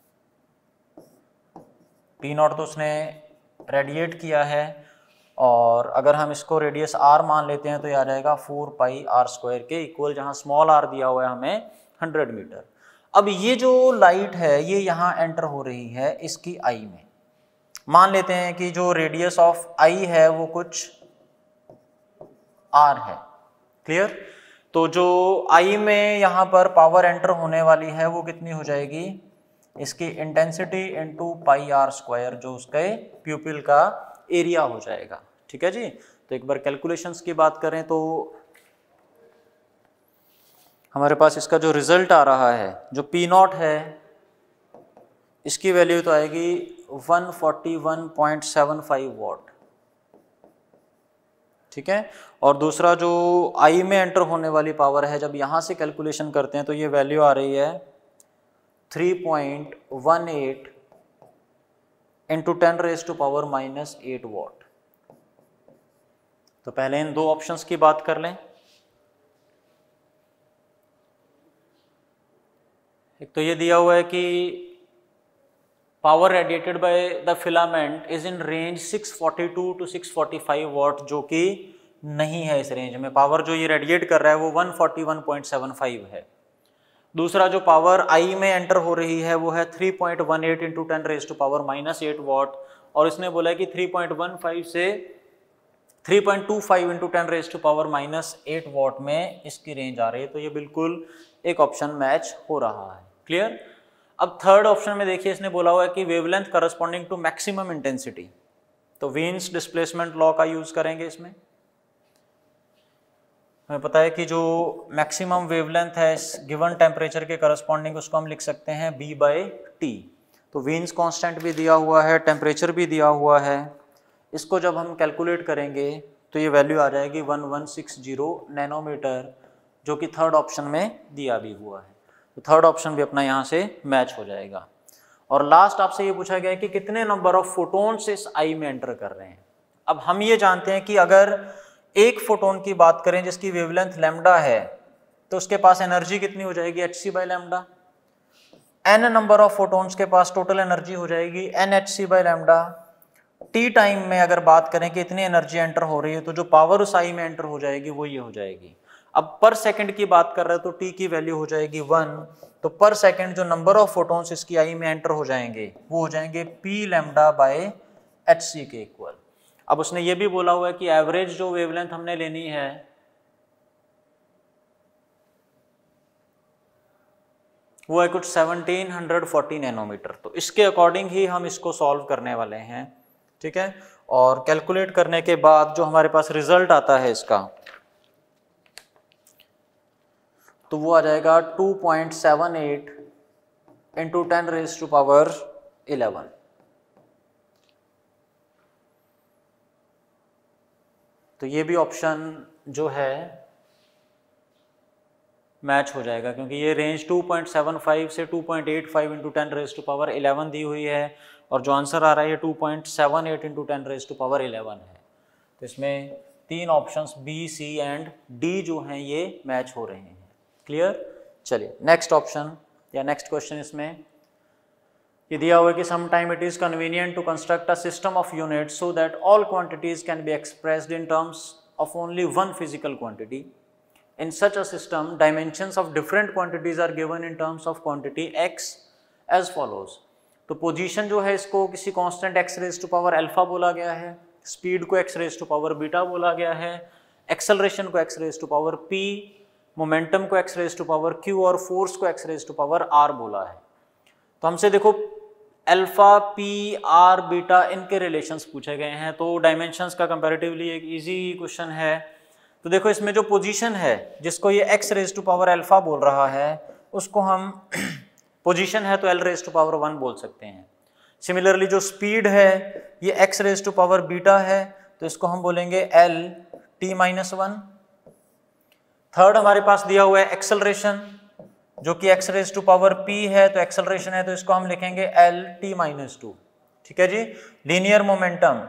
P naught तो उसने रेडिएट किया है, और अगर हम इसको रेडियस आर मान लेते हैं तो ये आ जाएगा फोर पाई आर स्क्वायर के इक्वल, जहां स्मॉल आर दिया हुआ है हमें हंड्रेड मीटर। अब ये जो लाइट है ये यहाँ एंटर हो रही है इसकी आई में। मान लेते हैं कि जो रेडियस ऑफ आई है वो कुछ आर है। क्लियर? तो जो आई में यहाँ पर पावर एंटर होने वाली है वो कितनी हो जाएगी, इसकी intensity into pi R square, जो उसके प्यूपिल का एरिया हो जाएगा। ठीक है जी। तो एक बार कैलकुलेशंस की बात करें तो हमारे पास इसका जो रिजल्ट आ रहा है, जो पी नॉट है इसकी वैल्यू तो आएगी one forty one point seven five watt. ठीक है, और दूसरा जो आई में एंटर होने वाली पावर है, जब यहाँ से कैलकुलेशन करते हैं तो ये वैल्यू आ रही है three point one eight into ten raise to power minus eight watt. तो पहले इन दो ऑप्शंस की बात कर लें। एक तो ये दिया हुआ है कि power radiated by the filament is in range six forty two to six forty five watt, जो कि नहीं है इस रेंज में। पावर जो ये रेडिएट कर रहा है वो one forty one point seven five है। दूसरा जो पावर आई में एंटर हो रही है वो है three point one eight into ten raise to power minus eight watt, और इसने बोला है कि थ्री पॉइंट वन फाइव से three point two five into ten raise to power minus eight watt में इसकी रेंज आ रही है, तो ये बिल्कुल एक ऑप्शन मैच हो रहा है। क्लियर। अब थर्ड ऑप्शन में देखिए इसने बोला हुआ है कि wavelength corresponding to maximum intensity, तो वीन्स डिस्प्लेसमेंट लॉ का यूज करेंगे इसमें। हमें पता है कि जो मैक्सिमम वेवलेंथ है इस गिवन टेम्परेचर के करस्पॉन्डिंग उसको हम लिख सकते हैं b बाई टी। तो वीन्स कांस्टेंट भी दिया हुआ है, टेम्परेचर भी दिया हुआ है, इसको जब हम कैलकुलेट करेंगे तो ये वैल्यू आ जाएगी one one six zero nanometre, जो कि थर्ड ऑप्शन में दिया भी हुआ है। तो थर्ड ऑप्शन भी अपना यहाँ से मैच हो जाएगा। और लास्ट आपसे ये पूछा गया है कि कितने नंबर ऑफ फोटोन्स इस आई में एंटर कर रहे हैं। अब हम ये जानते हैं कि अगर एक फोटोन की बात करें जिसकी वेवलेंथ लैम्डा है, तो उसके पास एनर्जी कितनी हो जाएगी, H C by lambda. N number of photons के पास टोटल एनर्जी हो जाएगी N H C by lambda. T time में अगर बात करें कि इतनी एनर्जी एंटर हो रही है, तो जो पावर उस आई में एंटर हो जाएगी वो ये हो जाएगी। अब पर सेकंड की बात कर रहे हैं तो टी की वैल्यू हो जाएगी वन, तो पर सेकंड जो नंबर ऑफ फोटोन्स इसकी आई में एंटर हो जाएंगे वो हो जाएंगे P lambda by H C के इक्वल। अब उसने ये भी बोला हुआ है कि एवरेज जो वेवलेंथ हमने लेनी है वो है कुछ सेवनटीन फोर्टी नैनोमीटर, तो इसके अकॉर्डिंग ही हम इसको सॉल्व करने वाले हैं। ठीक है। और कैलकुलेट करने के बाद जो हमारे पास रिजल्ट आता है इसका, तो वो आ जाएगा two point seven eight into ten raise to power eleven. तो ये भी ऑप्शन जो है मैच हो जाएगा, क्योंकि ये range two point seven five से two point eight five into ten raise to power eleven दी हुई है, और जो आंसर आ रहा है two point seven eight into ten raise to power eleven है। तो इसमें तीन options B, C and D जो हैं ये मैच हो रहे हैं। क्लियर। चलिए नेक्स्ट ऑप्शन या नेक्स्ट क्वेश्चन, इसमें ये दिया हुआ है कि some time it is convenient to construct a system of units so that all quantities can be expressed in terms of only one physical quantity. In such a system, dimensions of different quantities are given in terms of quantity x as follows। तो पोजीशन जो है इसको किसी constant x raise to power alpha बोला गया है, स्पीड को x raise to power beta बोला गया है, एक्सेलरेशन को x raise to power p, momentum को x raise to power q और फोर्स को x raise to power r बोला है। तो हमसे देखो अल्फा, पी, आर, बीटा इनके रिलेशंस पूछे गए हैं, तो डायमेंशंस का कंपैरेटिवली एक इजी क्वेश्चन है। तो देखो इसमें जो पोजीशन है जिसको ये x raise to power alpha बोल रहा है उसको हम पोजीशन है तो l raise to power one बोल सकते हैं। सिमिलरली जो स्पीड है ये x raise to power beta है, तो इसको हम बोलेंगे l t minus one. Third हमारे पास दिया हुआ है एक्सेलरेशन जो कि x raise to power p है, तो एक्सेलरेशन है तो इसको हम लिखेंगे l t माइनस टू। ठीक है जी। Linear momentum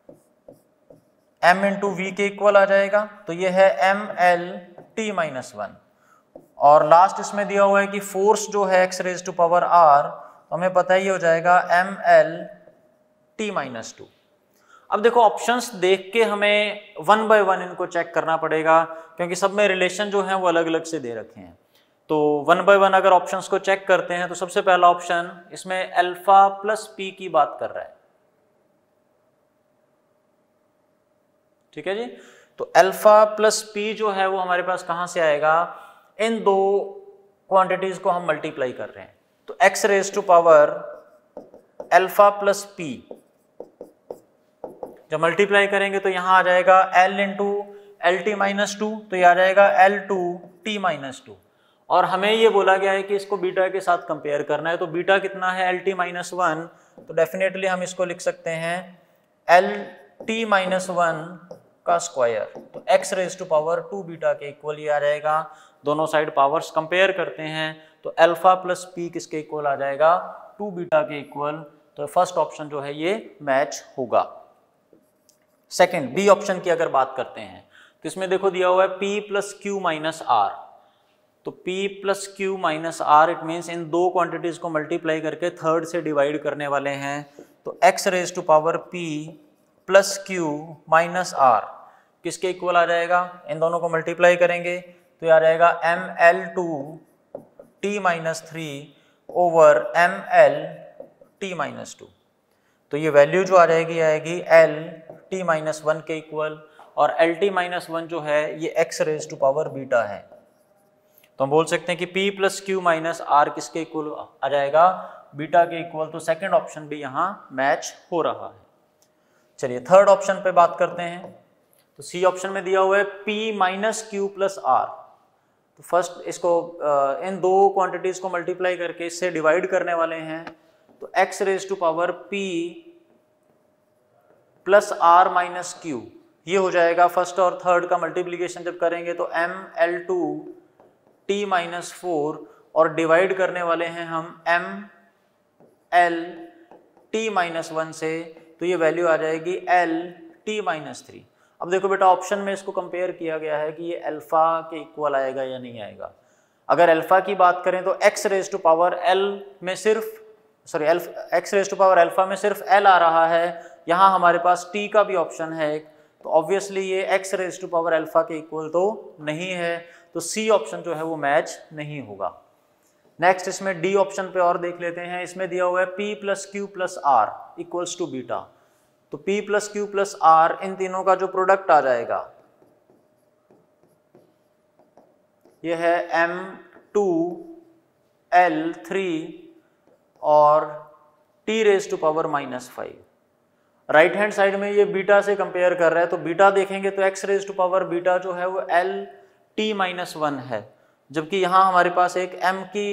m into V के इक्वल आ जाएगा, तो ये है M L T minus one. और लास्ट इसमें दिया हुआ है कि फोर्स जो है x raise to power r, तो हमें पता ही हो जाएगा M L T minus two. अब देखो ऑप्शंस देख के हमें वन बाय वन इनको चेक करना पड़ेगा, क्योंकि सब में रिलेशन जो है वो अलग अलग से दे रखे हैं। तो वन बाय वन अगर ऑप्शंस को चेक करते हैं तो सबसे पहला ऑप्शन इसमें अल्फा प्लस पी की बात कर रहा है। ठीक है जी। तो अल्फा प्लस पी जो है वो हमारे पास कहां से आएगा, इन दो क्वांटिटीज को हम मल्टीप्लाई कर रहे हैं, तो x raise to power alpha plus P जब मल्टीप्लाई करेंगे तो यहां आ जाएगा l into L T minus two, तो ये आ जाएगा L two T minus two. और हमें ये बोला गया है कि इसको बीटा के साथ कंपेयर करना है, तो बीटा कितना है एल टी माइनस वन, तो डेफिनेटली हम इसको लिख सकते हैं एल टी माइनस वन का स्क्वायर, तो x raise to power two beta के इक्वल ही आ जाएगा। दोनों साइड पावर्स कंपेयर करते हैं तो अल्फा प्लस पी किसके इक्वल आ जाएगा, टू बीटा के इक्वल। तो फर्स्ट ऑप्शन जो है ये मैच होगा। सेकंड बी ऑप्शन की अगर बात करते हैं तो इसमें देखो दिया हुआ है p plus Q minus R, तो p plus Q minus R it means इन दो क्वांटिटीज को मल्टीप्लाई करके थर्ड से डिवाइड करने वाले हैं, तो x raise to power p plus Q minus R किसके इक्वल आ जाएगा, इन दोनों को मल्टीप्लाई करेंगे तो ये आ जाएगा M L two T minus three over M L T minus two. तो ये वैल्यू जो आ जाएगी आएगी एल टी माइनस वन के इक्वल। और एल टी माइनस वन जो है ये X raise to power beta है। तो हम बोल सकते हैं कि P plus Q minus R किसके इक्वल आ जाएगा, बीटा के इक्वल। तो सेकंड ऑप्शन भी यहाँ मैच हो रहा है। चलिए थर्ड ऑप्शन पे बात करते हैं। तो सी ऑप्शन में दिया हुआ है P minus Q plus R. तो फर्स्ट इसको इन दो क्वांटिटीज को मल्टीप्लाई करके इससे डिवाइड करने वाले हैं। तो X raise to power P plus R minus Q, ये हो जाएगा फर्स्ट और थर्ड का मल्टीप्लीकेशन जब करेंगे तो M L two T minus four, और डिवाइड करने वाले हैं हम M L T minus one से, तो ये वैल्यू आ जाएगी एल टी माइनस थ्री। अब देखो बेटा ऑप्शन में इसको कंपेयर किया गया है कि ये अल्फा के इक्वल आएगा या नहीं आएगा। अगर अल्फा की बात करें तो X raise to power L में सिर्फ sorry X raise to power alpha में सिर्फ एल आ रहा है, यहाँ हमारे पास टी का भी ऑप्शन है, तो ऑब्वियसली ये X raise to power alpha के इक्वल तो नहीं है, तो सी ऑप्शन जो है वो मैच नहीं होगा। नेक्स्ट इसमें डी ऑप्शन पे और देख लेते हैं। इसमें दिया हुआ है P plus Q plus R equals to beta. तो P plus Q plus R इन तीनों का जो प्रोडक्ट आ जाएगा ये है एम टू एल थ्री और T raise to power minus five. Right hand side में ये बीटा से कंपेयर कर रहा है, तो बीटा देखेंगे तो X raise to power beta जो है वो एल टी माइनस वन है, जबकि यहाँ हमारे पास एक m की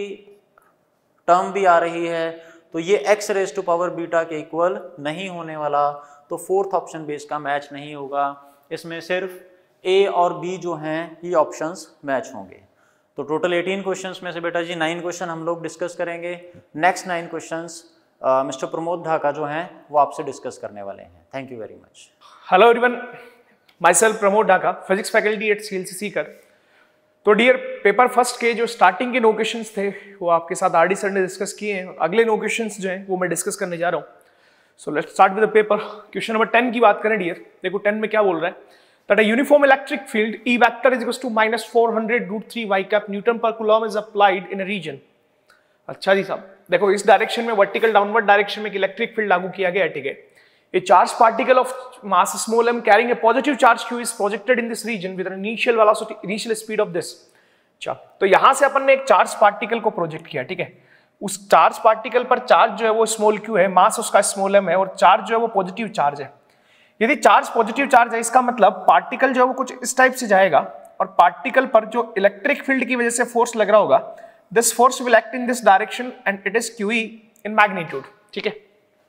टर्म भी आ रही है, तो ये x raise to power beta के इक्वल नहीं होने वाला। तो फोर्थ ऑप्शन भी इसका मैच नहीं होगा। इसमें सिर्फ a और b जो हैं ये ऑप्शंस मैच होंगे। तो टोटल अठारह क्वेश्चंस में से बेटा जी नाइन क्वेश्चन हम लोग डिस्कस करेंगे। Next nine questions mister Pramod Dhaka जो हैं वो आपसे डिस्कस करने वाले हैं। Thank you very much. Hello everyone, myself Pramod Dhaka, physics faculty at C L C Sikar. तो डियर, पेपर फर्स्ट के जो स्टार्टिंग के नो क्वेश्चंस थे वो आपके साथ आर डी सर ने डिस्कस किए हैं। अगले नो क्वेश्चंस जो हैं वो मैं डिस्कस करने जा रहा हूँ। So let's start with the paper. Question number ten की बात करें डियर, देखो टेन में क्या बोल रहा है, that a uniform electric field E vector is equals to minus four hundred root three Y cap newton per coulomb is applied in a region. अच्छा जी साहब, देखो इस डायरेक्शन में वर्टिकल डाउनवर्ड डायरेक्शन में इलेक्ट्रिक फील्ड लागू किया गया है, ठीक है। A charged particle of mass small m carrying a positive charge q is projected in this region with an initial velocity initial speed of this। अच्छा, तो यहां से अपन ने एक चार्ज पार्टिकल को प्रोजेक्ट किया, ठीक है। उस चार्ज पार्टिकल पर चार्ज जो है वो स्मॉल q है, मास उसका स्मॉल m है, और चार्ज जो है वो पॉजिटिव चार्ज है। यदि चार्ज पॉजिटिव चार्ज है, इसका मतलब पार्टिकल जो है वो कुछ इस टाइप से जाएगा, और पार्टिकल पर जो इलेक्ट्रिक फील्ड की वजह से फोर्स लग रहा होगा, this force will act in this direction and it is qe in magnitude, ठीक है।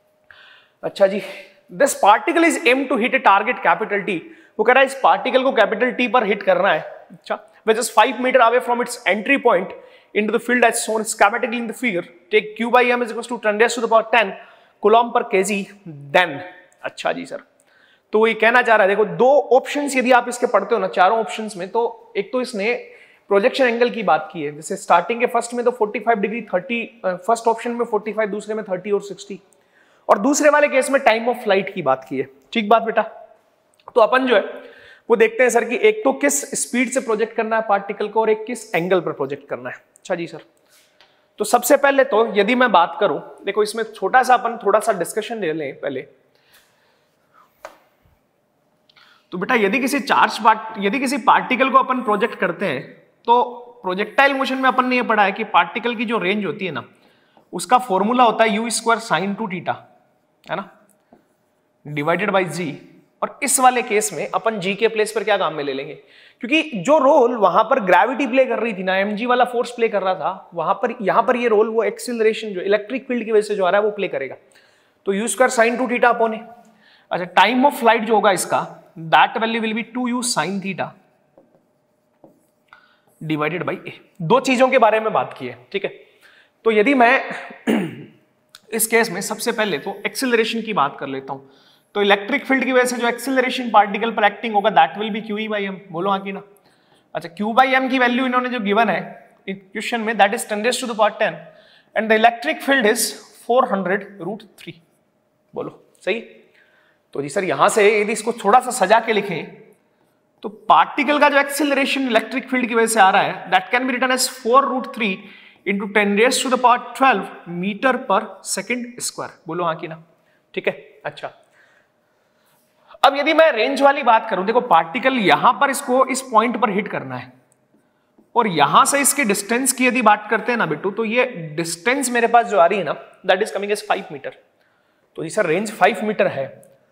अच्छा जी, this particle is aim to hit a target capital T. वो कह रहा है इस पार्टिकल को कैपिटल टी पर हिट करना है, अच्छा, which is five metre away from its entry point into the field as shown schematically in the figure. Take q by m is equals to ten raised to the power ten coulomb per kg then. अच्छा जी सर, तो ये कहना चाह रहा है, देखो दो ऑप्शंस यदि आप इसके पढ़ते हो ना, चारों ऑप्शंस में, तो एक तो इसने प्रोजेक्शन एंगल की बात की है, जैसे स्टार्टिंग के फर्स्ट में तो पैंतालीस डिग्री थर्टी, फर्स्ट ऑप्शन में पैंतालीस, दूसरे में तीस और साठ, और दूसरे वाले केस में टाइम ऑफ फ्लाइट की बात की है। ठीक बात बेटा। तो अपन जो है वो देखते हैं सर कि एक तो किस स्पीड से प्रोजेक्ट करना है पार्टिकल को, और एक किस एंगल पर प्रोजेक्ट करना है। अच्छा जी सर, तो सबसे पहले तो यदि मैं बात करूं, देखो इसमें छोटा सा अपन थोड़ा सा डिस्कशन ले लें पहले। तो बेटा यदि किसी चार्ज पार्ट यदि किसी पार्टिकल को अपन प्रोजेक्ट करते हैं, तो प्रोजेक्टाइल मोशन में अपन ने ये पढ़ा है कि पार्टिकल की जो रेंज होती है ना, उसका फॉर्मूला होता है U square sine two theta, है ना, डिवाइडेड बाय जी। और इस वाले केस में अपन जी के प्लेस पर क्या काम में ले लेंगे, क्योंकि जो रोल वहां पर ग्रेविटी प्ले कर रही थी ना, एमजी वाला फोर्स प्ले कर रहा था, वहां पर यहां पर ये रोल वो एक्सीलरेशन जो इलेक्ट्रिक फील्ड की वजह से जो आ रहा है वो प्ले करेगा। तो U square sine two theta upon A, अच्छा टाइम ऑफ फ्लाइट जो होगा इसका, that value will be two U sine theta divided by A. दो चीजों के बारे में बात की है, ठीक है। तो यदि मैं इस केस में सबसे पहले तो एक्सीलरेशन की बात कर लेता हूं, तो इलेक्ट्रिक फील्ड की वजह से जो एक्सीलरेशन पार्टिकल पर एक्टिंग होगा that will be Q by M. बोलो हाँ कि ना। अच्छा, क्यू बाई एम की वैल्यू इन्होंने जो गिवन है क्वेश्चन में, that is ten raised to the power ten and the electric field is four hundred root three. बोलो सही। तो जी सर यहां से यदि इसको थोड़ा सा सजा के लिखें, तो पार्टिकल का जो एक्सीलरेशन इलेक्ट्रिक फील्ड की वजह से आ रहा है, that can be written as four root three into ten raised to the power twelve metre per second square. बोलो हाँ कि ना। ठीक है। अच्छा, अब यदि मैं रेंज वाली बात करूं, देखो पार्टिकल यहां पर इसको इस पॉइंट पर हिट करना है और यहां से इसके डिस्टेंस की यदि बात करते हैं ना बिट्टू, तो ये डिस्टेंस मेरे पास जो आ रही है ना, that is coming as five metre. तो जी सर रेंज फाइव मीटर है,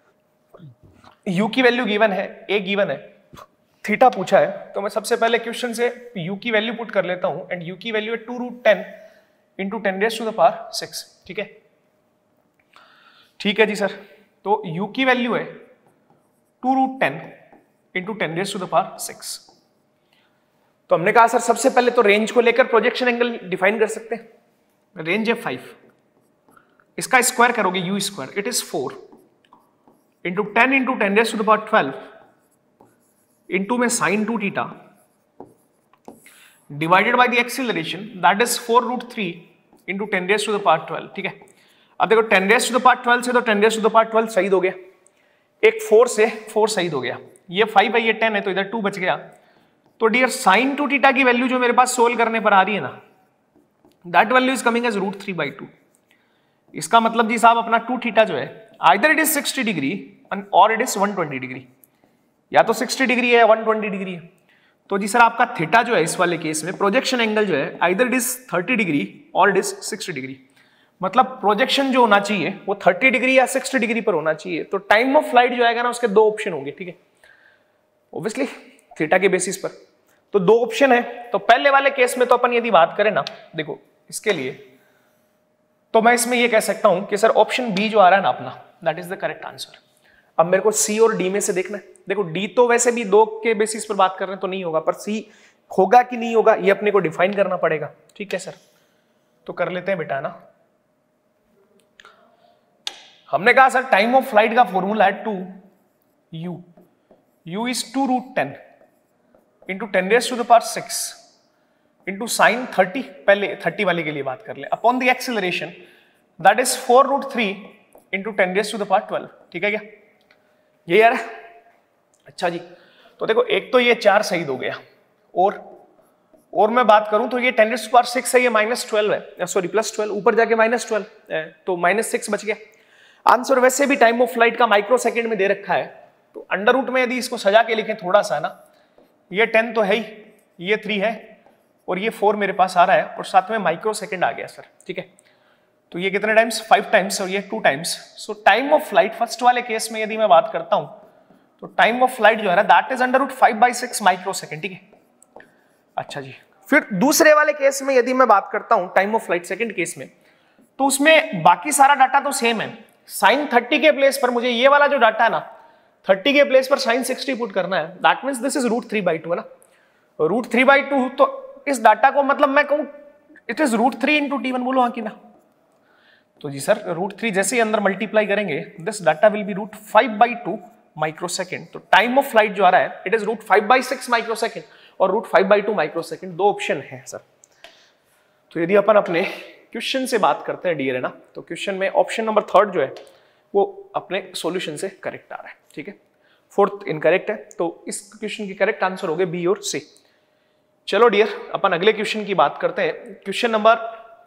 यू की वैल्यू गिवन है, ए गिवन है, थीटा पूछा है, तो मैं सबसे पहले क्वेश्चन से यू की वैल्यू पुट कर लेता हूं एंड यू की वैल्यू है two root ten into ten raise to the power six. ठीक है, ठीक है जी सर। तो यू की वैल्यू है two root ten into ten raise to the power six. तो हमने कहा सर सबसे पहले तो रेंज को लेकर प्रोजेक्शन एंगल डिफाइन कर सकते हैं। रेंज है फाइव, इसका स्क्वायर करोगे U square, it is four into ten into ten raise to the power twelve into में sine two theta divided by the acceleration, that is four root three into ten raise to the power twelve. ठीक है, अब देखो ten raise to the power twelve से तो ten raise to the power twelve शहीद हो गया, एक फोर से फोर शहीद हो गया, ये फाइव है ये टेन है, तो इधर टू बच गया। तो डियर साइन टू थीटा की वैल्यू जो मेरे पास सोल्व करने पर आ रही है ना, that value is coming as root three by two. इसका मतलब जी साहब अपना टू थीटा जो है either it is sixty degree और it is one twenty degree, या तो सिक्सटी डिग्री है या वन ट्वेंटी डिग्री है। तो जी सर आपका थीटा जो है इस वाले केस में प्रोजेक्शन एंगल जो है either it is thirty degree और इट इज सिक्सटी डिग्री, मतलब प्रोजेक्शन जो होना चाहिए वो थर्टी डिग्री या सिक्सटी डिग्री पर होना चाहिए। तो टाइम ऑफ फ्लाइट जो आएगा ना उसके दो ऑप्शन होंगे। ठीक है, ऑब्वियसली थीटा के बेसिस पर तो दो ऑप्शन है। तो पहले वाले केस में तो अपन यदि बात करें ना, देखो इसके लिए तो मैं इसमें ये कह सकता हूं कि सर ऑप्शन बी जो आ रहा है ना अपना, that is the correct answer. अब मेरे को सी और डी में से देखना है। देखो डी तो वैसे भी दो के बेसिस पर बात कर रहे हैं तो नहीं होगा, पर सी होगा कि नहीं होगा ये अपने को डिफाइन करना पड़ेगा। ठीक है सर, तो कर लेते हैं बेटा ना। हमने कहा सर टाइम ऑफ फ्लाइट का फॉर्मूला है two U, U is two root ten into ten raise to the power six into sine thirty, पहले थर्टी वाले के लिए बात कर ले, upon the acceleration that is four root three into ten raise to the power twelve. ठीक है क्या, ये यार अच्छा जी। तो देखो एक तो ये चार शहीद हो गया, और और मैं बात करूं तो ये ten raise to power six है, ये माइनस ट्वेल्व है, सॉरी प्लस ट्वेल्व, ऊपर जाके माइनस ट्वेल्व, तो माइनस सिक्स बच गया। आंसर वैसे भी टाइम ऑफ फ्लाइट का माइक्रो सेकेंड में दे रखा है, तो अंडर रूट में यदि इसको सजा के लिखें थोड़ा सा ना, ये टेन तो है ही, ये थ्री है और ये फोर मेरे पास आ रहा है और साथ में माइक्रो सेकेंड आ गया सर। ठीक है, तो ये कितने टाइम्स, फाइव टाइम्स और ये two times. So time of flight first वाले केस में यदि मैं बात करता हूं तो टाइम ऑफ फ्लाइट जो है ना that is under root five by six microsecond. ठीक है, अच्छा जी। फिर दूसरे वाले केस में यदि मैं बात करता हूं time of flight second case में, तो उसमें बाकी सारा डाटा तो सेम है। साइन थर्टी के प्लेस पर मुझे ये वाला जो डाटा है ना, थर्टी के प्लेस पर साइन सिक्सटी पुट करना है, that means this is root three by two है ना, रूट थ्री बाई टू। तो इस डाटा को मतलब मैं कहूं it is root three into T one, बोलो हाँ कि ना। तो जी सर रूट थ्री जैसे ही अंदर मल्टीप्लाई करेंगे this data will be root five by two microsecond. तो टाइम ऑफ फ्लाइट जो आ रहा है it is root five by six microsecond और root five by two microsecond, दो ऑप्शन है सर। तो यदि अपन अपने क्वेश्चन से बात करते हैं डियर है ना, तो क्वेश्चन में ऑप्शन नंबर थर्ड जो है वो अपने सॉल्यूशन से करेक्ट आ रहा है। ठीक है, फोर्थ इनकरेक्ट है, तो इस क्वेश्चन की करेक्ट आंसर हो गए बी और सी। चलो डियर अपन अगले क्वेश्चन की बात करते हैं, क्वेश्चन नंबर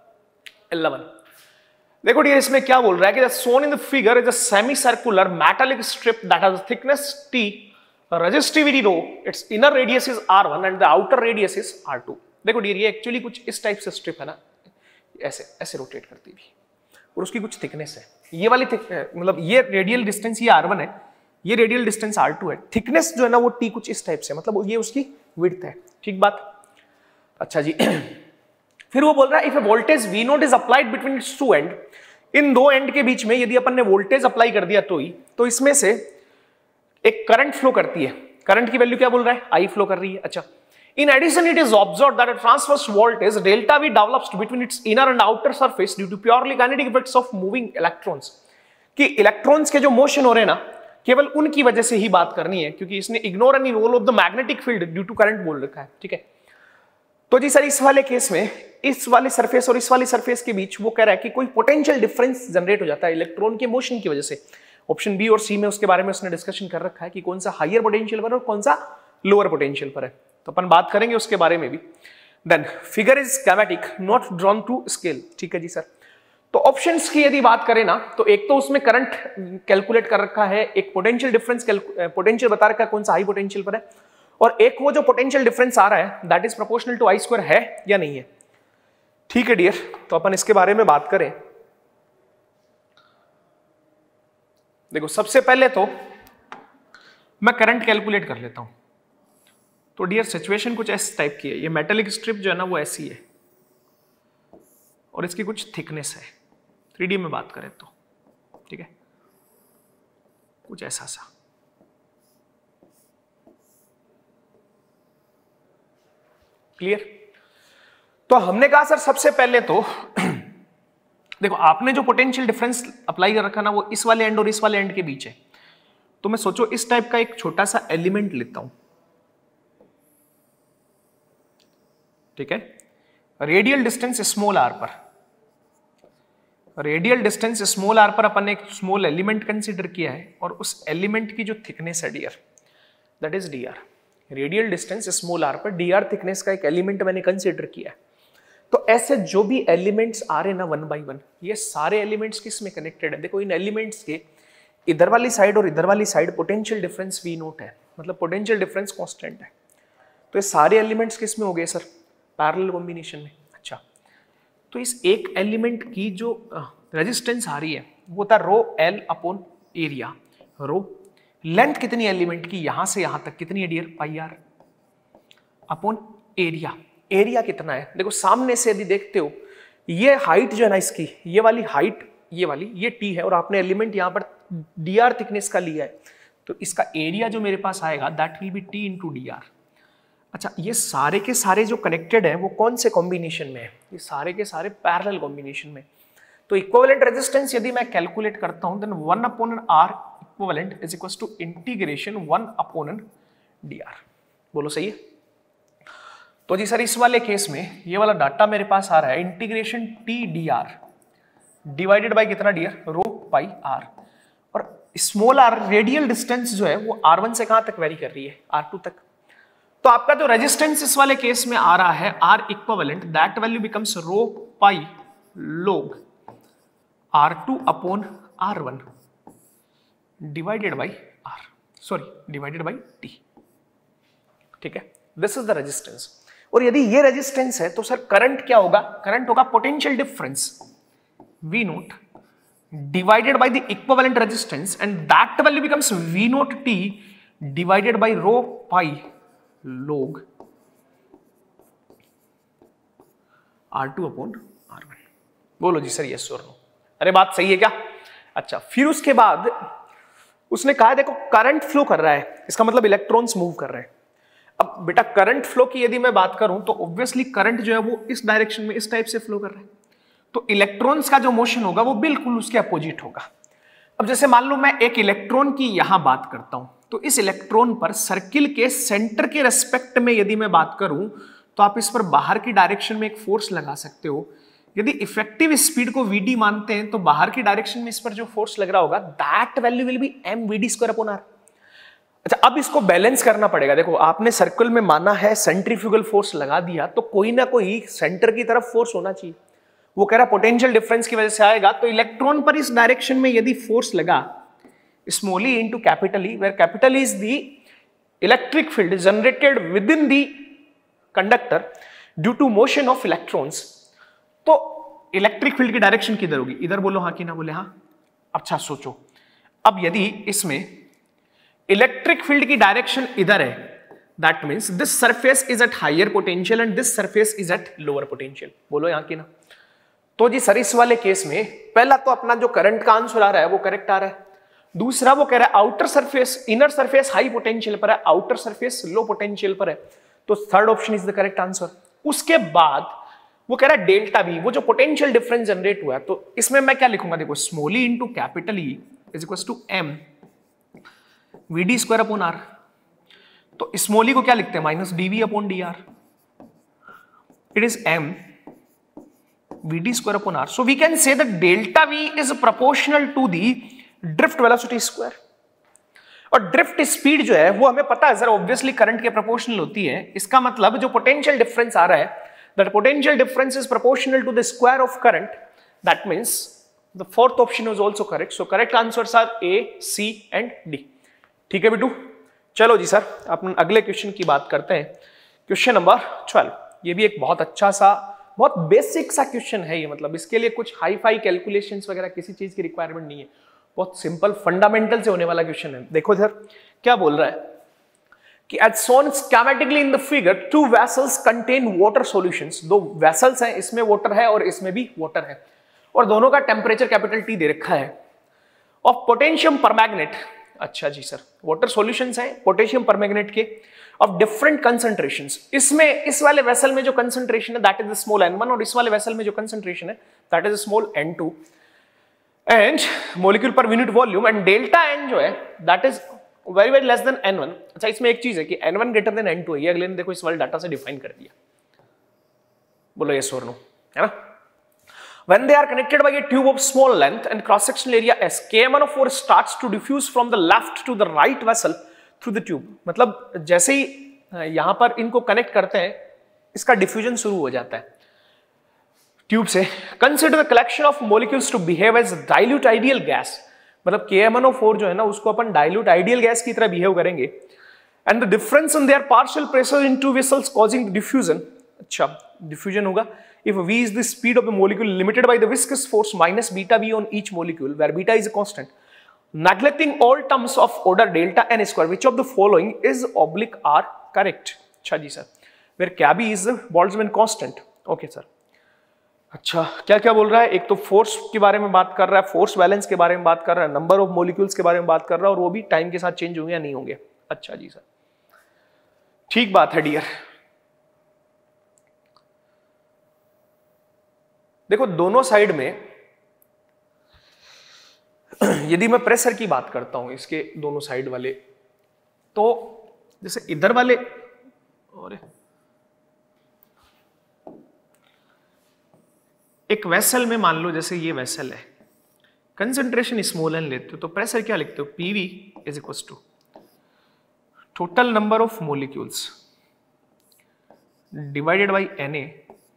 इलेवन। देखो डियर इसमें क्या बोल रहा है कि shown in the figure is a semi-circular metallic strip that has a thickness t, resistivity rho, its inner radius is r one and the outer radius is r two। देखो डियर ये एक्चुअली कुछ इस टाइप से स्ट्रिप है ना, ऐसे ऐसे रोटेट करती भी और उसकी कुछ थिकनेस है, ये वाली मतलब ये रेडियल डिस्टेंस ये आर वन है, ये रेडियल डिस्टेंस आर टू है, थिकनेस जो है ना वो टी कुछ इस टाइप से, मतलब ये उसकी विड्थ है। ठीक बात, अच्छा जी। फिर वो बोल रहा है if a voltage V naught is applied between its two end, इन दो एंड के बीच में यदि अपन ने वोल्टेज अप्लाई कर दिया तो ही तो इसमें से एक करंट फ्लो करती है। करंट की वैल्यू क्या बोल रहा है, आई फ्लो कर रही है। अच्छा, in addition it is observed that a transverse voltage delta V develops between its inner and outer surface due to purely kinetic effects of moving electrons। कि इलेक्ट्रॉन्स के जो मोशन हो रहे हैं ना केवल उनकी वजह से ही बात करनी है, क्योंकि इसने ignore any role of the magnetic field due to current बोल रखा है। ठीक है, तो जी सर इस वाले केस में इस वाले सरफेस और इस वाले सरफेस के बीच वो कह रहा है कि कोई पोटेंशियल डिफरेंस जनरेट हो जाता है इलेक्ट्रॉन के मोशन की वजह से। ऑप्शन बी और सी में उसके बारे में उसने डिस्कशन कर रखा है कि कौन सा हायर पोटेंशियल पर और कौन सा लोअर पोटेंशियल पर है, तो अपन बात करेंगे उसके बारे में भी। Then figure is schematic not drawn to scale. ठीक है जी सर, तो ऑप्शंस की यदि बात करें ना, तो एक तो उसमें करंट कैलकुलेट कर रखा है, एक पोटेंशियल डिफरेंस पोटेंशियल बता रखा है कौन सा हाई पोटेंशियल पर है, और एक वो जो पोटेंशियल डिफरेंस आ रहा है that is proportional to I square है या नहीं है। ठीक है डियर, तो अपन इसके बारे में बात करें। देखो सबसे पहले तो मैं करंट कैलकुलेट कर लेता हूं। तो डियर सिचुएशन कुछ इस टाइप की है, ये मेटेलिक स्ट्रिप जो है ना वो ऐसी है और इसकी कुछ थिकनेस है, थ्री डी में बात करें तो, ठीक है, कुछ ऐसा सा। क्लियर? तो हमने कहा सर सबसे पहले तो देखो आपने जो पोटेंशियल डिफरेंस अप्लाई कर रखा ना वो इस वाले एंड और इस वाले एंड के बीच है। तो मैं सोचो इस टाइप का एक छोटा सा एलिमेंट लेता हूं, ठीक है, रेडियल डिस्टेंस स्मॉल आर पर, रेडियल डिस्टेंस स्मॉल आर पर अपन ने एक स्मॉल एलिमेंट कंसीडर किया है और उस एलिमेंट की जो थिकनेस है dear that is D R. Radial distance small R पर डी आर थिकनेस का एक एलिमेंट मैंने कंसीडर किया है। तो ऐसे जो भी एलिमेंट्स आ रहे ना वन बाय वन, ये सारे एलिमेंट्स किस में कनेक्टेड है? देखो इन एलिमेंट्स के इधर वाली साइड और इधर वाली side potential difference V naught है, मतलब पोटेंशियल डिफरेंस कांस्टेंट है। तो ये सारे एलिमेंट्स किस में हो गए सर? पैरेलल कॉम्बिनेशन में। अच्छा, तो इस एक एलिमेंट की जो रेजिस्टेंस आ रही है वो था rho L upon area. Rho length कितनी एलिमेंट की यहां से यहां तक कितनी है dear? Pi R upon area. Area कितना है? देखो सामने से यदि देखते हो ये हाइट जो है ना इसकी, ये वाली हाइट, ये वाली ये टी है और आपने एलिमेंट यहां पर डी आर थिकनेस का लिया है, तो इसका एरिया जो मेरे पास आएगा that will be T into D R. अच्छा, ये सारे के सारे जो कनेक्टेड है वो कौन से कॉम्बिनेशन में है? ये सारे के सारे पैरेलल कॉम्बिनेशन में। तो इक्विवेलेंट रेजिस्टेंस यदि मैं कैलकुलेट करता हूं then one upon N R equivalent is equal to integration one upon N D are. बोलो सही है? तो जी सर इस वाले केस में ये वाला डाटा मेरे पास आ रहा है integration T D R divided by कितना डियर? Rho pi R. और स्मॉल आर रेडियल डिस्टेंस जो है वो आर वन से कहां तक वेरी कर रही है? आर टू तक। तो आपका जो रेजिस्टेंस इस वाले केस में आ रहा है R equivalent that value becomes rho pi log R two upon R one divided by R, sorry divided by T. ठीक है, दिस इज द रेजिस्टेंस। और यदि ये रेजिस्टेंस है तो सर करंट क्या होगा? करंट होगा potential difference V naught divided by the equivalent resistance and that value becomes V naught T divided by rho pi log R two upon R one. बोलो जी सर यस और नो। अरे बात सही है क्या? अच्छा, फिर उसके बाद उसने कहा देखो करंट फ्लो कर रहा है, इसका मतलब इलेक्ट्रॉन्स मूव कर रहे हैं। अब बेटा करंट फ्लो की यदि मैं बात करूं तो ऑब्वियसली करंट जो है वो इस डायरेक्शन में इस टाइप से फ्लो कर रहा है, तो इलेक्ट्रॉन्स का जो मोशन होगा वो बिल्कुल उसके अपोजिट होगा। अब जैसे मान लो मैं एक इलेक्ट्रॉन की यहां बात करता हूं, तो इस इलेक्ट्रॉन पर सर्किल के सेंटर के रेस्पेक्ट में यदि मैं बात करूं तो आप इस पर बाहर की डायरेक्शन में एक फोर्स लगा सकते हो। यदि इफेक्टिव स्पीड को वीडी मानते हैं तो बाहर की डायरेक्शन में इस पर जो फोर्स लग रहा होगा that value will be M V D square upon R. अच्छा, अब इसको बैलेंस करना पड़ेगा। देखो आपने सर्कल में माना है सेंट्रीफ्यूगल फोर्स लगा दिया, तो कोई ना कोई सेंटर की तरफ फोर्स होना चाहिए। वो कह रहा पोटेंशियल डिफरेंस की वजह से आएगा, तो इलेक्ट्रॉन पर इस डायरेक्शन में यदि फोर्स लगा small E into capital E, where capital E is the electric field generated within the conductor due to motion of electrons, तो इलेक्ट्रिक फील्ड की डायरेक्शन किधर होगी? इधर बोलो हाँ कि ना बोले हाँ? अच्छा सोचो, अब यदि इसमें इलेक्ट्रिक फील्ड की डायरेक्शन इधर है, that means this surface is at higher potential and this surface is at lower potential. बोलो यहाँ की ना? तो जी सर इस वाले केस में पहला तो अपना जो करंट का आंसर आ रहा है वो करेक्ट आ रहा है। दूसरा वो कह रहा है outer surface, inner surface high potential पर है, आउटर सरफेस लो पोटेंशियल पर है, तो third option is the correct answer. उसके बाद वो कह रहा है डेल्टा बी, वो जो पोटेंशियल डिफरेंस जनरेट हुआ है, तो इसमें मैं क्या लिखूंगा? देखो small E into capital E is equal to M V D square upon R. तो स्मॉल ई को क्या लिखते हैं? Minus D V upon D R. It is M Vd square upon r. So we can say that delta V is proportional to the drift velocity square. और ड्रिफ्ट स्पीड जो है वो हमें पता है सर ऑब्वियसली करंट के प्रोपोर्शनल होती है। इसका मतलब जो पोटेंशियल डिफरेंस आ रहा है that potential difference is proportional to the square of current that means the fourth option is also correct. So correct answers are A, C and D. ठीक है बेटू, चलो जी सर अपन अगले क्वेश्चन की बात करते हैं. Question number twelve. ये भी एक बहुत अच्छा सा, बहुत बेसिक सा क्वेश्चन है ये. मतलब इसके लिए कुछ हाई फाई कैलकुलेशंस वगैरह किसी चीज की रिक्वायरमेंट नहीं है. बहुत सिंपल फंडामेंटल से होने वाला क्वेश्चन है. देखो सर क्या बोल रहा है कि as shown schematically in the figure, two vessels contain water solutions. दो vessels हैं, इसमें water है और इसमें भी water है, और दोनों का टेम्परेचर कैपिटल टी दे रखा है. Of potassium permanganate. अच्छा जी सर, वाटर सॉल्यूशंस हैं पोटेशियम परमैग्नेट के ऑफ डिफरेंट कंसंट्रेशंस. इसमें इस वाले वेसल में जो कंसंट्रेशन है that is the small N one, और इस वाले वेसल में जो कंसंट्रेशन है that is small N two, and molecule per unit volume and delta N जो है that is very very less than N one. अच्छा, इसमें एक चीज है कि N one greater than N two है. ये अगले ने देखो इस वाले डाटा से डिफाइन कर दिया. बोलो यस और नो, है ना. When they are connected by a tube of small length and cross-sectional area S, K M n O four starts to diffuse from the left to the right vessel through the tube. मतलब जैसे ही यहां पर इनको कनेक्ट करते हैं इसका डिफ्यूजन शुरू हो जाता है ट्यूब से. Consider the collection of molecules to behave as dilute ideal gas. मतलब K M n O four जो है ना उसको अपन dilute ideal gas की तरह बिहेव करेंगे. And the difference in their partial pressure in two vessels causing the diffusion. अच्छा, diffusion होगा if V is the speed of the molecule limited by the viscous force minus beta V on each molecule, where beta is a constant, neglecting all terms of order delta n square, which of the following is oblique are correct? अच्छा जी सर, where K B is the Boltzmann constant. Okay sir. अच्छा, क्या क्या बोल रहा है? एक तो फोर्स के बारे में बात कर रहा है, फोर्स बैलेंस के बारे में बात कर रहा है, नंबर ऑफ मॉलिक्यूल्स के बारे में बात कर रहा है, और वो भी टाइम के साथ चेंज होंगे या नहीं होंगे. अच्छा जी सर, ठीक बात है डियर. देखो दोनों साइड में यदि मैं प्रेशर की बात करता हूं इसके दोनों साइड वाले, तो जैसे इधर वाले और एक वेसल में मान लो जैसे ये वेसल है, कंसंट्रेशन स्मॉल एन लेते हो तो प्रेशर क्या लिखते हो? PV is equal to total number of molecules divided by N A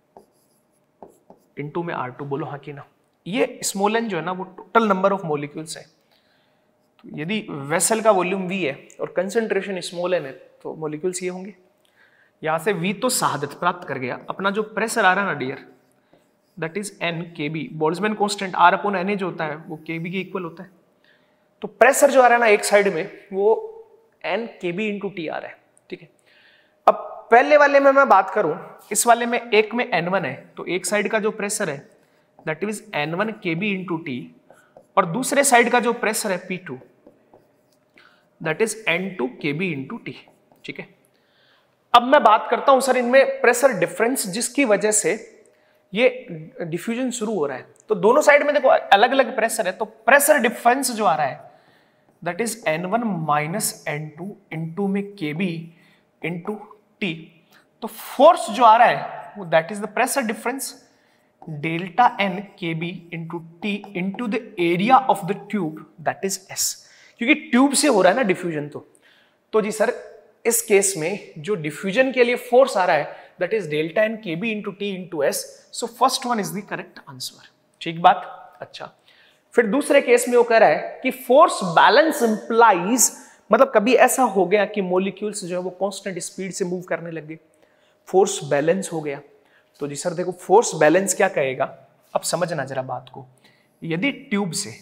into में आर टू. बोलो हाँ कि ना. ये स्मॉल एन जो है ना वो टोटल नंबर ऑफ मॉलिक्यूल्स है. तो यदि वेसल का वॉल्यूम V है और कंसंट्रेशन स्मॉल एन है तो मॉलिक्यूल्स ये होंगे. यहां से V तो शहादत प्राप्त कर गया. अपना जो प्रेशर आ रहा है ना dear that is N K B. Boltzmann constant R upon N A जो होता है वो के बी के इक्वल होता है. तो प्रेशर जो आ रहा है ना एक साइड में वो N K B into T आ रहा है. ठीक है, अब पहले वाले में मैं बात करूं, इस वाले में एक में एन वन है तो एक साइड का जो प्रेशर है that is N one K B into T, और दूसरे साइड का जो प्रेशर है P two that is N two K B into T. ठीक है, अब मैं बात करता हूं सर इनमें प्रेशर डिफरेंस जिसकी वजह से ये डिफ्यूजन शुरू हो रहा है. तो दोनों साइड में देखो अलग अलग प्रेशर है, तो प्रेशर डिफरेंस जो आ रहा है that is N one minus N two into में के बी इंटू टी. तो फोर्स जो आ रहा है वो that is the pressure difference delta N K B into T into the area of the tube that is S. क्योंकि ट्यूब से हो रहा है ना डिफ्यूजन. तो तो जी सर इस केस में जो डिफ्यूजन के लिए फोर्स आ रहा है that is delta N K B into T into S. So first one is the correct answer. ठीक बात. अच्छा, फिर दूसरे केस में वो कह रहा है कि फोर्स बैलेंस इंप्लाइज, मतलब कभी ऐसा हो गया कि मॉलिक्यूल्स जो है वो कांस्टेंट स्पीड से मूव करने लग गए, फोर्स बैलेंस हो गया. तो जी सर देखो फोर्स बैलेंस क्या कहेगा, अब समझना जरा बात को. यदि ट्यूब से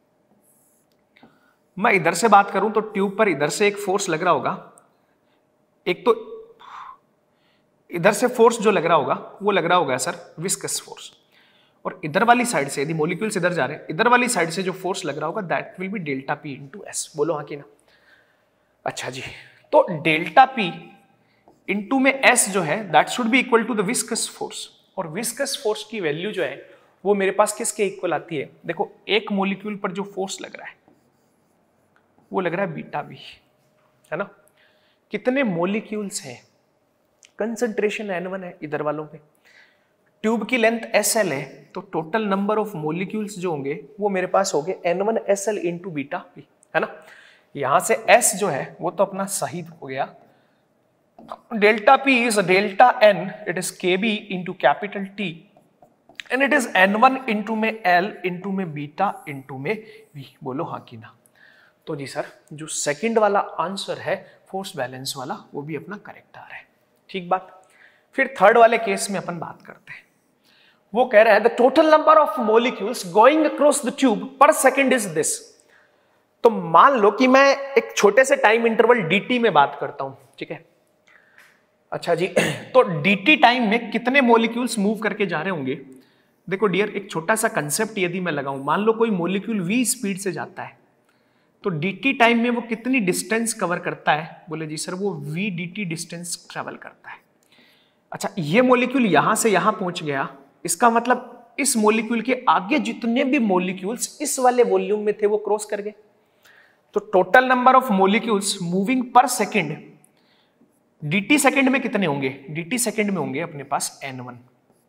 मैं इधर से बात करूं तो ट्यूब पर इधर से एक फोर्स लग रहा होगा, एक तो इधर से फोर्स जो लग रहा होगा वो लग रहा होगा सर विस्कस फोर्स, और इधर वाली साइड से यदि मॉलिक्यूल्स इधर जा रहे हैं इधर वाली साइड से जो फोर्स लग रहा होगा that will be delta P into S. बोलो हाँ कि ना. अच्छा जी, तो डेल्टा पी इंटू में एस जो है that should be equal to the viscous force, और विस्कस फोर्स की वैल्यू जो है वो मेरे पास किसके इक्वल आती है? देखो एक मॉलिक्यूल पर जो फोर्स लग रहा है वो लग रहा है बीटा वी, है ना. कितने मॉलिक्यूल्स हैं? कंसंट्रेशन एन वन है इधर वालों पे, ट्यूब की लेंथ एस एल है, तो टोटल नंबर ऑफ मॉलिक्यूल्स जो होंगे वो मेरे पास हो गए N one S L into beta V, है ना. यहां से S जो है वो तो अपना सही हो गया. Delta P is delta N, it is K B into capital T and it is N one into में एल इंटू में बीटा इंटू में वी। बोलो हाँ कि ना। तो जी सर जो सेकंड वाला आंसर है फोर्स बैलेंस वाला वो भी अपना करेक्ट आ रहा है। ठीक बात। फिर थर्ड वाले केस में अपन बात करते हैं। वो कह रहा है the total number of molecules going across the tube per second is this. तो मान लो कि मैं एक छोटे से टाइम इंटरवल dt में बात करता हूं, ठीक है। अच्छा जी, तो dt टाइम में कितने मॉलिक्यूल्स मूव करके जा रहे होंगे। देखो डियर, एक छोटा सा कंसेप्ट यदि मैं लगाऊं, मान लो कोई मॉलिक्यूल v स्पीड से जाता है, तो dt टाइम में वो कितनी डिस्टेंस कवर करता है। बोले जी सर वो v dt डिस्टेंस ट्रेवल करता है। अच्छा, ये मॉलिक्यूल यहां से यहां पहुंच गया, इसका मतलब इस मॉलिक्यूल के आगे जितने भी मॉलिक्यूल्स इस वाले वॉल्यूम में थे वो क्रॉस कर गए। तो total number of molecules moving per second dt second में कितने होंगे। dt सेकंड में होंगे अपने पास एन वन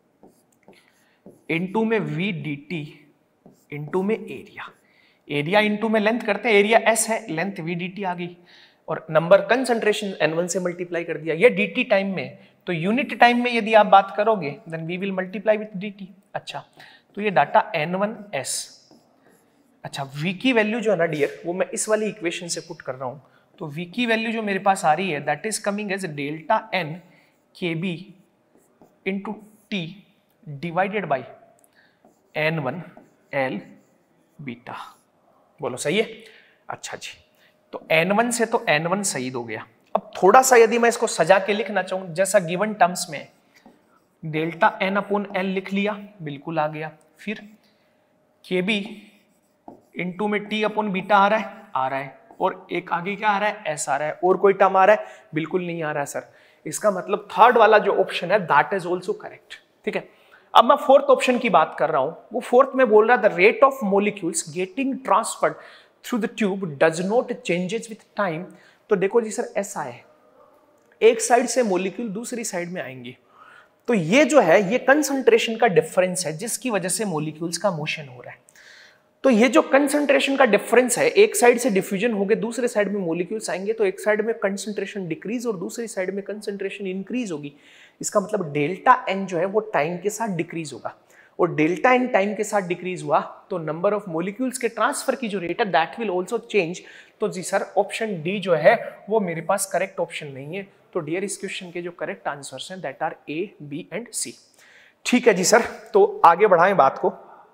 इनटू में v dt इनटू में एरिया। एरिया इनटू में लेंथ करते हैं, एरिया s है, लेंथ v dt आ गई और नंबर कंसंट्रेशन एन वन से मल्टीप्लाई कर दिया। ये dt टाइम में, तो यूनिट टाइम में यदि आप बात करोगे then we will multiply with dt। अच्छा, तो ये डाटा एन वन एस। अच्छा, v की वैल्यू जो है ना डियर, वो मैं इस वाली इक्वेशन से पुट कर रहा हूं। तो v की वैल्यू जो मेरे पास आ रही है that is coming as delta n K B into T divided by N one L beta. बोलो सही है। अच्छा जी, तो एन वन से तो एन वन शहीद हो गया। अब थोड़ा सा यदि मैं इसको सजा के लिखना चाहूं, जैसा गिवन टर्म्स में डेल्टा एन अपॉन एल लिख लिया, बिल्कुल आ गया। फिर के बी इंटू में टी अपॉन बीटा आ रहा है, आ रहा है, और एक आगे क्या आ रहा है, एस आ रहा है। और कोई टर्म आ रहा है, बिल्कुल नहीं आ रहा है सर। इसका मतलब थर्ड वाला जो ऑप्शन है दैट इज ऑल्सो करेक्ट। ठीक है, अब मैं फोर्थ ऑप्शन की बात कर रहा हूं। वो फोर्थ में बोल रहा है the rate of molecules getting transferred through the tube does not changes with time. तो देखो जी सर, ऐसा है, एक साइड से मॉलिक्यूल दूसरी साइड में आएंगे, तो ये जो है ये कंसंट्रेशन का डिफरेंस है जिसकी वजह से मॉलिक्यूल्स का मोशन हो रहा है। तो ये जो कंसंट्रेशन का डिफरेंस है, एक साइड से डिफ्यूजन हो गए दूसरे साइड में मॉलिक्यूल्स आएंगे, तो एक साइड में कंसंट्रेशन डिक्रीज और दूसरी साइड में कंसंट्रेशन इंक्रीज होगी। इसका मतलब डेल्टा एन जो है वो टाइम के साथ डिक्रीज होगा, और डेल्टा एन टाइम के साथ डिक्रीज हुआ तो नंबर ऑफ मॉलिक्यूल्स के ट्रांसफर की जो रेट है दैट विल आल्सो चेंज। तो जी सर ऑप्शन डी जो है वो मेरे पास करेक्ट ऑप्शन नहीं है। तो डियर इस क्वेश्चन के जो करेक्ट आंसर्स हैं that are A, B and C. ठीक है जी सर, तो आगे बढ़ाएं बात को।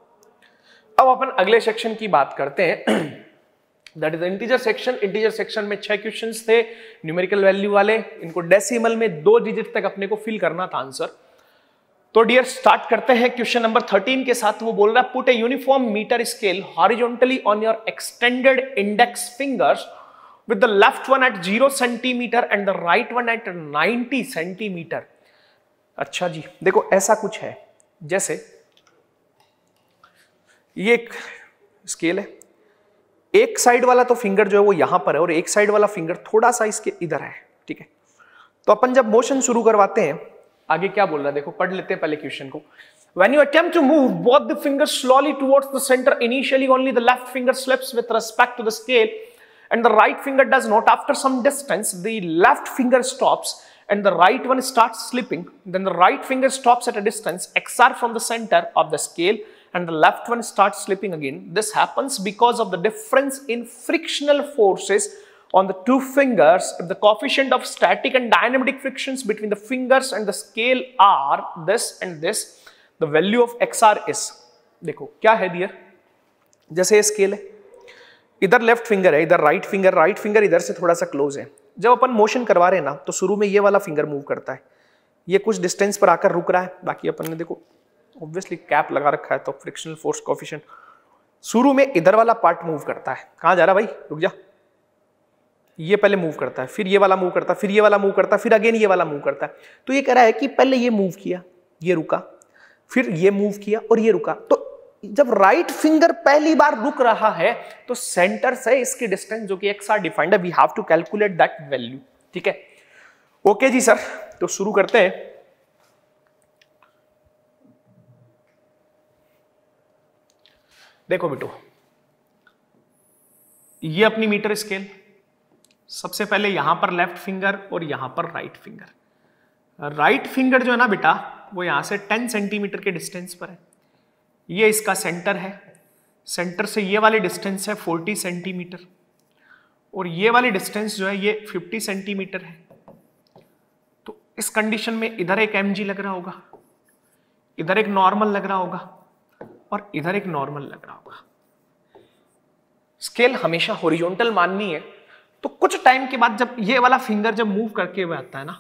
अब अपन अगले सेक्शन की बात करते हैं, that is integer section. Integer section में छह क्वेश्चंस थे न्यूमेरिकल वैल्यू वाले, इनको डेसिमल में दो डिजिट तक अपने को फिल करना था आंसर। तो डियर स्टार्ट करते हैं क्वेश्चन नंबर थर्टीन के साथ। वो बोल रहा है put a uniform metre scale horizontally on your extended index fingers with the left one at zero centimeter and the right one at ninety centimeter। अच्छा जी, देखो ऐसा कुछ है, जैसे ये एक स्केल है, एक साइड वाला तो फिंगर जो है वो यहां पर है और एक साइड वाला फिंगर थोड़ा सा इसके इधर है। ठीक है, तो अपन जब मोशन शुरू करवाते हैं, आगे क्या बोल रहा है देखो, पढ़ लेते हैं पहले क्वेश्चन को। When you attempt to move both the fingers slowly towards the center, initially only the left finger slips with respect to the scale and the right finger does not. After some distance, the left finger stops and the right one starts slipping. Then the right finger stops at a distance x r from the center of the scale and the left one starts slipping again. This happens because of the difference in frictional forces on the two fingers. If the coefficient of static and dynamic frictions between the fingers and the scale are this and this, the value of x r is, देखो क्या है डियर, जैसे स्केल है, इधर लेफ्ट फिंगर है, इधर राइट फिंगर, राइट फिंगर इधर से थोड़ा सा क्लोज है। जब अपन मोशन करवा रहे हैं ना, तो शुरू में ये वाला फिंगर मूव करता है, ये कुछ डिस्टेंस पर आकर रुक रहा है, बाकी अपन ने देखो ऑब्वियसली कैप लगा रखा है तो फ्रिक्शनल फोर्स कोएफिशिएंट शुरू में इधर वाला पार्ट मूव करता है। कहां जा रहा भाई, रुक जा, ये पहले मूव करता है, फिर ये वाला मूव करता है, फिर ये वाला मूव करता है, फिर अगेन ये वाला मूव करता है। तो ये कह रहा है कि पहले ये मूव किया, ये रुका, फिर ये मूव किया और ये रुका। तो जब राइट फिंगर पहली बार रुक रहा है तो सेंटर से इसकी डिस्टेंस जो कि एक्स आर डिफाइंड है, we have to calculate that value. ठीक है, ओके जी सर, तो शुरू करते हैं। देखो बेटो, ये अपनी मीटर स्केल, सबसे पहले यहां पर लेफ्ट फिंगर और यहां पर राइट फिंगर। राइट फिंगर जो है ना बेटा, वो यहां से टेन सेंटीमीटर के डिस्टेंस पर है। ये इसका सेंटर है, सेंटर से ये वाली डिस्टेंस है चालीस सेंटीमीटर और ये वाली डिस्टेंस जो है ये पचास सेंटीमीटर है। तो इस कंडीशन में इधर एक एम जी लग रहा होगा, इधर एक नॉर्मल लग रहा होगा और इधर एक नॉर्मल लग रहा होगा। स्केल हमेशा हॉरिजॉन्टल माननी है। तो कुछ टाइम के बाद जब ये वाला फिंगर जब मूव करके हुए आता है ना,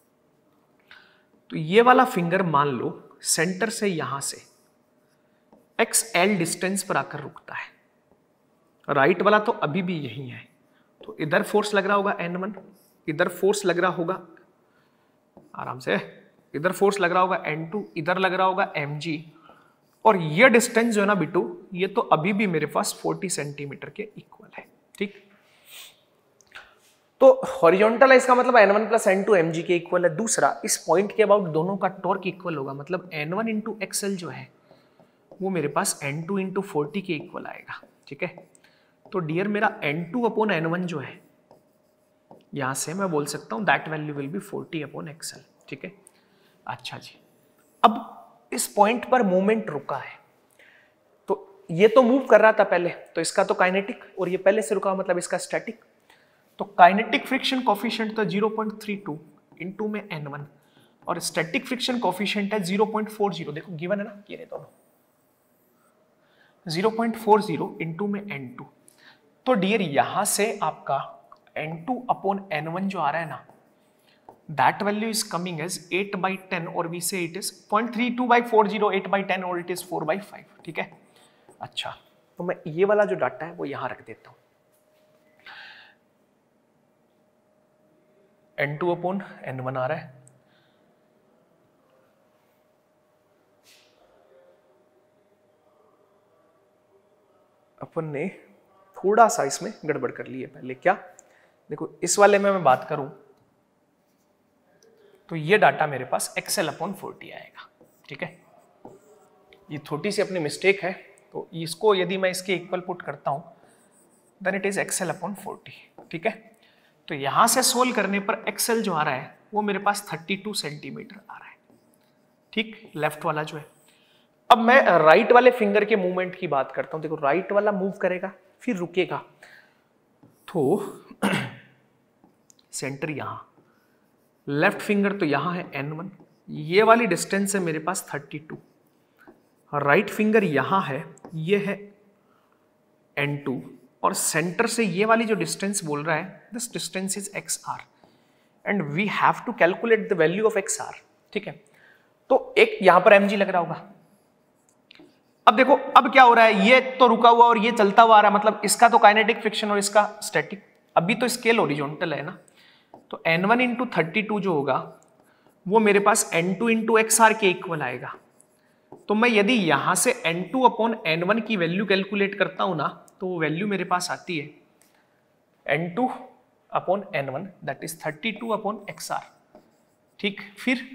तो ये वाला फिंगर मान लो सेंटर से यहां से एक्स एल डिस्टेंस पर आकर रुकता है। राइट वाला तो अभी भी यही है, तो इधर फोर्स लग रहा होगा एन वन, इधर फोर्स लग रहा होगा आराम से, इधर फोर्स लग रहा होगा एन टू, इधर लग रहा होगा एम जी, और ये डिस्टेंस जो है ना बिटू, ये तो अभी भी मेरे पास चालीस सेंटीमीटर के इक्वल है। ठीक, तो हॉरिजॉन्टल है, इसका मतलब N one plus N two M G के इक्वल है। दूसरा, इस पॉइंट के अबाउट दोनों का टॉर्क इक्वल होगा, मतलब एन वन इंटू एक्सएल जो है वो मेरे पास एन टू इंटू फोर्टी के इक्वल आएगा। ठीक है, तो डियर मेरा N two upon N one जो है, यहां से मैं बोल सकता हूं that value will be forty upon XL. ठीक है, अच्छा जी, अब इस पॉइंट पर मूवमेंट रुका है, तो ये तो मूव कर रहा था पहले, तो इसका तो काइनेटिक, और ये पहले से रुका मतलब इसका स्टैटिक। तो काइनेटिक फ्रिक्शन कोफिशिएंट था zero point three two into में एन वन और स्टैटिक फ्रिक्शन कोफिशिएंट है ज़ीरो पॉइंट फोर ज़ीरो। देखो गिवन है ना ये रहे दोनों, zero point four zero into में एन टू। तो डियर यहां से आपका N two upon N one जो आ रहा है ना, that value is coming as eight by ten or we say it is zero point three two by four zero, eight by ten और it is four by five. ठीक है, अच्छा, तो मैं ये वाला जो डाटा है वो यहां रख देता हूं, N two upon N one आ रहा है, अपन ने थोड़ा सा इसमें गड़बड़ कर ली है पहले। क्या, देखो इस वाले में मैं बात करूं तो ये डाटा मेरे पास एक्सएल अपॉन फोर्टी आएगा। ठीक है, ये छोटी सी अपनी मिस्टेक है, तो इसको यदि मैं इसके इक्वल पुट करता हूं then it is XL upon forty. ठीक है, तो यहां से सोल्व करने पर एक्सएल जो आ रहा है वो मेरे पास थर्टी टू सेंटीमीटर आ रहा है। ठीक, लेफ्ट वाला जो है। अब मैं राइट वाले फिंगर के मूवमेंट की बात करता हूं। देखो राइट वाला मूव करेगा फिर रुकेगा, तो सेंटर यहां, लेफ्ट फिंगर तो यहां है एन वन, ये वाली डिस्टेंस है मेरे पास थर्टी टू, राइट फिंगर यहां है, ये है एन टू, और सेंटर से ये वाली जो डिस्टेंस बोल रहा है this distance is X R and we have to calculate the value of X R. ठीक है, तो एक यहां पर एम जी लग रहा होगा। अब देखो अब क्या हो रहा है, ये तो रुका हुआ और ये चलता हुआ आ रहा है, मतलब इसका तो काइनेटिक फ्रिक्शन और इसका स्टैटिक। अभी तो स्केल हॉरिजॉन्टल है ना, तो N one into thirty two जो होगा वो मेरे पास N two into X R के इक्वल आएगा। तो मैं यदि यहां से N two upon N one की वैल्यू कैलकुलेट करता हूं ना, तो वो वैल्यू मेरे पास आती है N two upon N one that is thirty two upon X R. ठीक, फिर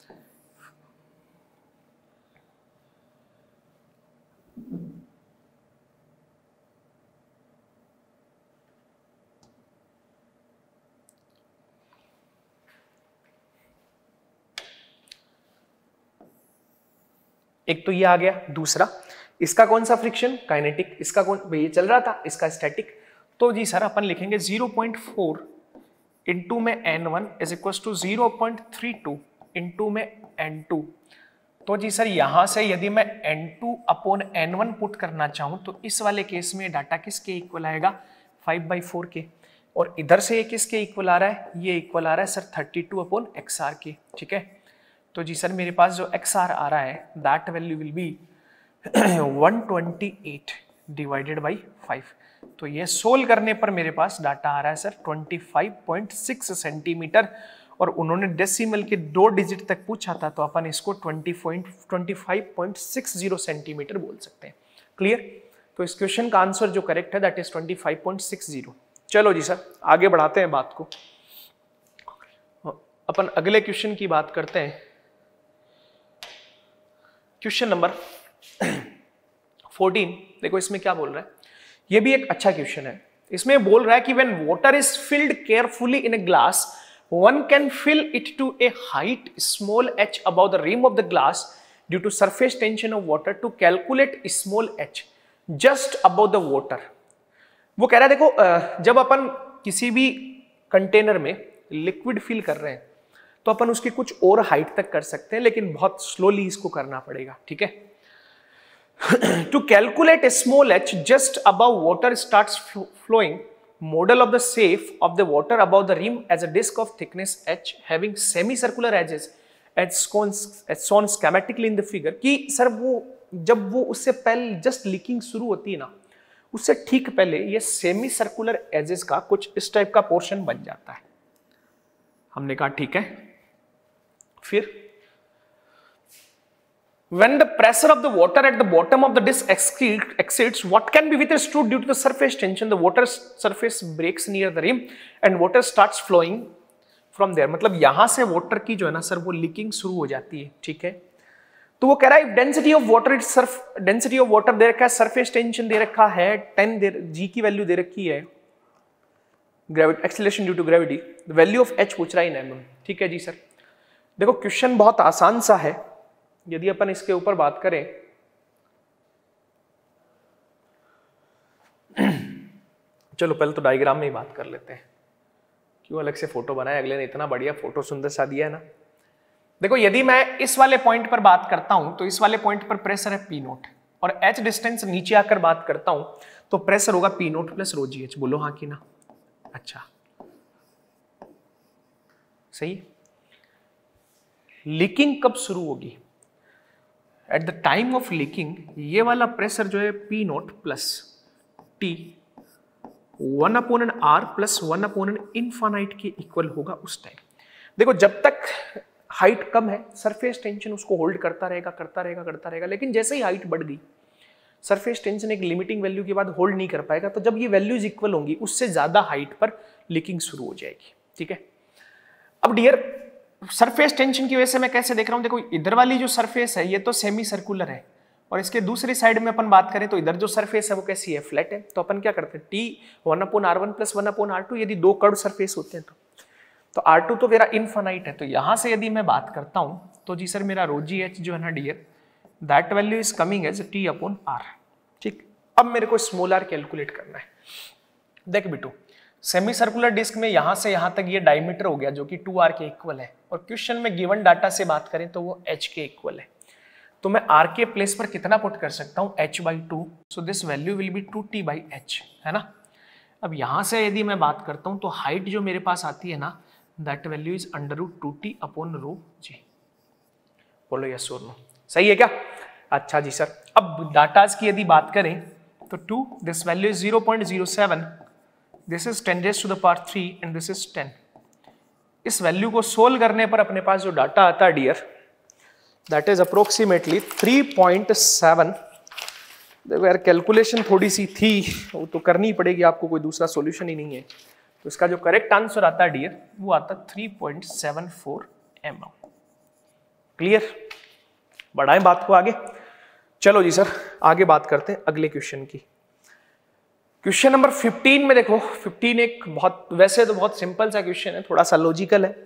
एक तो ये आ गया, दूसरा इसका कौन सा फ्रिक्शन, काइनेटिक, इसका कौन, ये चल रहा था, इसका स्टैटिक। तो जी सर अपन लिखेंगे ज़ीरो पॉइंट फोर इंटू में N one is equal to zero point three two into में एन टू। तो जी सर यहां से यदि मैं N two upon N one put करना चाहूं तो इस वाले केस में डाटा किसके इक्वल आएगा, फाइव बाई फोर के, और इधर से ये किसके इक्वल आ रहा है, ये इक्वल आ रहा है sir thirty two upon X R के। ठीक है, तो जी सर मेरे पास जो एक्स आर आ रहा है that value will be one twenty eight divided by five. तो ये सोल्व करने पर मेरे पास डाटा आ रहा है sir twenty five point six centimetre, और उन्होंने डेसिमल के दो डिजिट तक पूछा था, तो अपन इसको twenty five point six zero centimetre बोल सकते हैं। क्लियर, तो इस क्वेश्चन का आंसर जो करेक्ट है that is twenty five point six zero. चलो जी सर आगे बढ़ाते हैं बात को, अपन अगले क्वेश्चन की बात करते हैं। क्वेश्चन नंबर फोर्टीन, देखो इसमें क्या बोल रहा है, ये भी एक अच्छा क्वेश्चन है। इसमें बोल रहा है कि when water is filled carefully in a glass, one can fill it to a height small h above the rim of the glass due to surface tension of water to calculate small H just above the water. वो कह रहा है देखो जब अपन किसी भी कंटेनर में लिक्विड फिल कर रहे हैं तो अपन उसकी कुछ और हाइट तक कर सकते हैं, लेकिन बहुत स्लोली इसको करना पड़ेगा, ठीक है। To calculate a small H just above water starts flowing model of the shape of the water above the rim as a disk of thickness h having semi circular edges as shown as shown schematically in the figure। कि सर वो जब वो उससे पहले जस्ट लीकिंग शुरू होती है ना, उससे ठीक पहले ये सेमी सर्कुलर एजेस का कुछ इस टाइप का पोर्शन बन जाता है। हमने कहा ठीक है। फिर when the pressure of the water at the bottom of the disk exceeds, exceeds what can be withstood due to the surface tension, the water surface breaks near the rim and water starts flowing from there। मतलब यहां से वाटर की जो है ना सर वो लीकिंग शुरू हो जाती है, ठीक है। तो वो कह रहा है density of water it surf density of water दे रखा है, सरफेस टेंशन दे रखा है टेन दे जी की वैल्यू दे रखी है, gravity acceleration due to gravity, value of H पूछ रहा है इन एमएम, ठीक है जी सर। देखो क्वेश्चन बहुत आसान सा है। यदि अपन इसके ऊपर बात करें चलो पहले तो डायग्राम में ही बात कर लेते हैं, क्यों अलग से फोटो बनाया, अगले ने इतना बढ़िया फोटो सुंदर सा दिया है ना। देखो यदि मैं इस वाले पॉइंट पर बात करता हूं तो इस वाले पॉइंट पर प्रेशर है पी नोट और एच डिस्टेंस नीचे आकर बात करता हूं तो प्रेशर होगा P nought plus rho G H. बोलो हाँ कि ना? अच्छा सही। लीकिंग कब शुरू होगी? At the time of leaking ये वाला प्रेशर जो है P nought plus T one upon N R plus one upon N infinite के इक्वल होगा उस टाइम। देखो जब तक हाइट कम है सरफेस टेंशन उसको होल्ड करता रहेगा करता रहेगा करता रहेगा, लेकिन जैसे ही हाइट बढ़ गई सरफेस टेंशन एक लिमिटिंग वैल्यू के बाद होल्ड नहीं कर पाएगा। तो जब ये वैल्यूज इक्वल होंगी उससे ज्यादा हाइट पर लीकिंग शुरू हो जाएगी, ठीक है। अब डियर सरफेस टेंशन की वजह से मैं कैसे देख रहा हूं, देखो इधर वाली जो सरफेस है ये तो सेमी सर्कुलर है और इसके दूसरी साइड में अपन बात करें तो इधर जो सरफेस है वो कैसी है? फ्लैट है। तो अपन क्या करते हैं T one upon R one plus one upon R two, यदि दो कर्व सरफेस होते हैं तो तो आर टू तो मेरा इनफाइनाइट है। तो यहां से यदि मैं बात करता हूं तो जी सर मेरा रो जी एच जो है ना dear that value is coming as T upon R, ठीक। अब मेरे को स्मॉल आर कैलकुलेट करना है। देख बेटू सेमी सर्कुलर डिस्क में यहां से यहां तक ये डायमीटर हो गया जो कि टू आर के इक्वल है और क्वेश्चन में गिवन डाटा से बात करें तो वो एच के इक्वल है। तो मैं आर के प्लेस पर कितना पुट कर सकता हूं? H by two, so this value will be two T by H, है ना। अब यहां से यदि मैं बात करता हूं तो हाइट जो मेरे पास आती है ना that value is under root two T upon rho G. बोलो यस और नो, सही है क्या? अच्छा जी सर। अब डाटाज की यदि बात करें तो to this value is zero point zero seven, this is ten raise to the power three and this is ten. इस वैल्यू को सोल्व करने पर अपने पास जो डाटा आता है dear that is approximately three point seven. देखो यार कैलकुलेशन थोड़ी सी थी वो तो करनी पड़ेगी आपको, कोई दूसरा सॉल्यूशन ही नहीं है। तो इसका जो करेक्ट आंसर आता है डियर वो आता three point seven four M M. Clear? बढ़ाएं बात को आगे। चलो जी सर आगे बात करते हैं अगले क्वेश्चन की। क्वेश्चन नंबर फिफ्टीन में देखो फिफ्टीन एक बहुत वैसे तो बहुत सिंपल सा क्वेश्चन है, थोड़ा सा लॉजिकल है।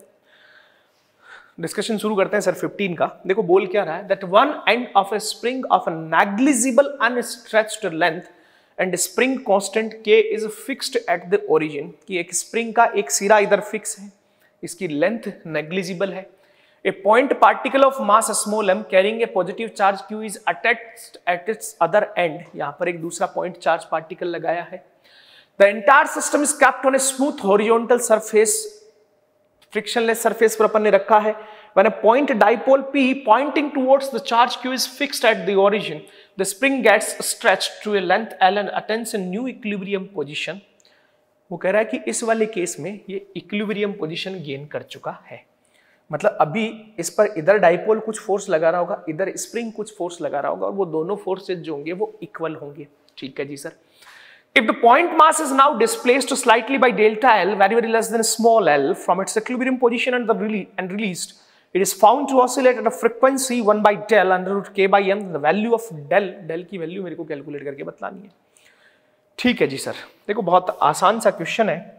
डिस्कशन शुरू करते हैं सर फिफ्टीन का। देखो बोल क्या रहा है that one end of a spring of a negligible unstretched length and spring constant K is fixed at the origin. कि एक स्प्रिंग का एक सिरा इधर फिक्स है, इसकी लेंथ नेग्लिजिबल है। A point particle of mass small m carrying a positive charge q is attached at its other end। यहां पर एक दूसरा point charge particle लगाया है। The entire system is kept on a smooth horizontal surface, frictionless surface पर अपन ने रखा है। When a point dipole p pointing towards the charge q is fixed at the origin, the spring gets stretched to a length l and attains a new equilibrium position। वो कह रहा है कि इस वाले केस में ये equilibrium position gain कर चुका है। मतलब अभी इस पर इधर डाइपोल कुछ फोर्स लगा रहा होगा, इधर स्प्रिंग कुछ फोर्स लगा रहा होगा और वो दोनों फोर्सेज जो होंगे वो इक्वल होंगे, ठीक है जी sir. If the point mass is now displaced slightly by delta L very very less than small L from its equilibrium position and the release and released it is found to oscillate at a frequency one by del under root K by M. The value of del, del की वैल्यू मेरे को कैलकुलेट करके बतलानी है, ठीक है जी सर। देखो बहुत आसान सा क्वेश्चन है।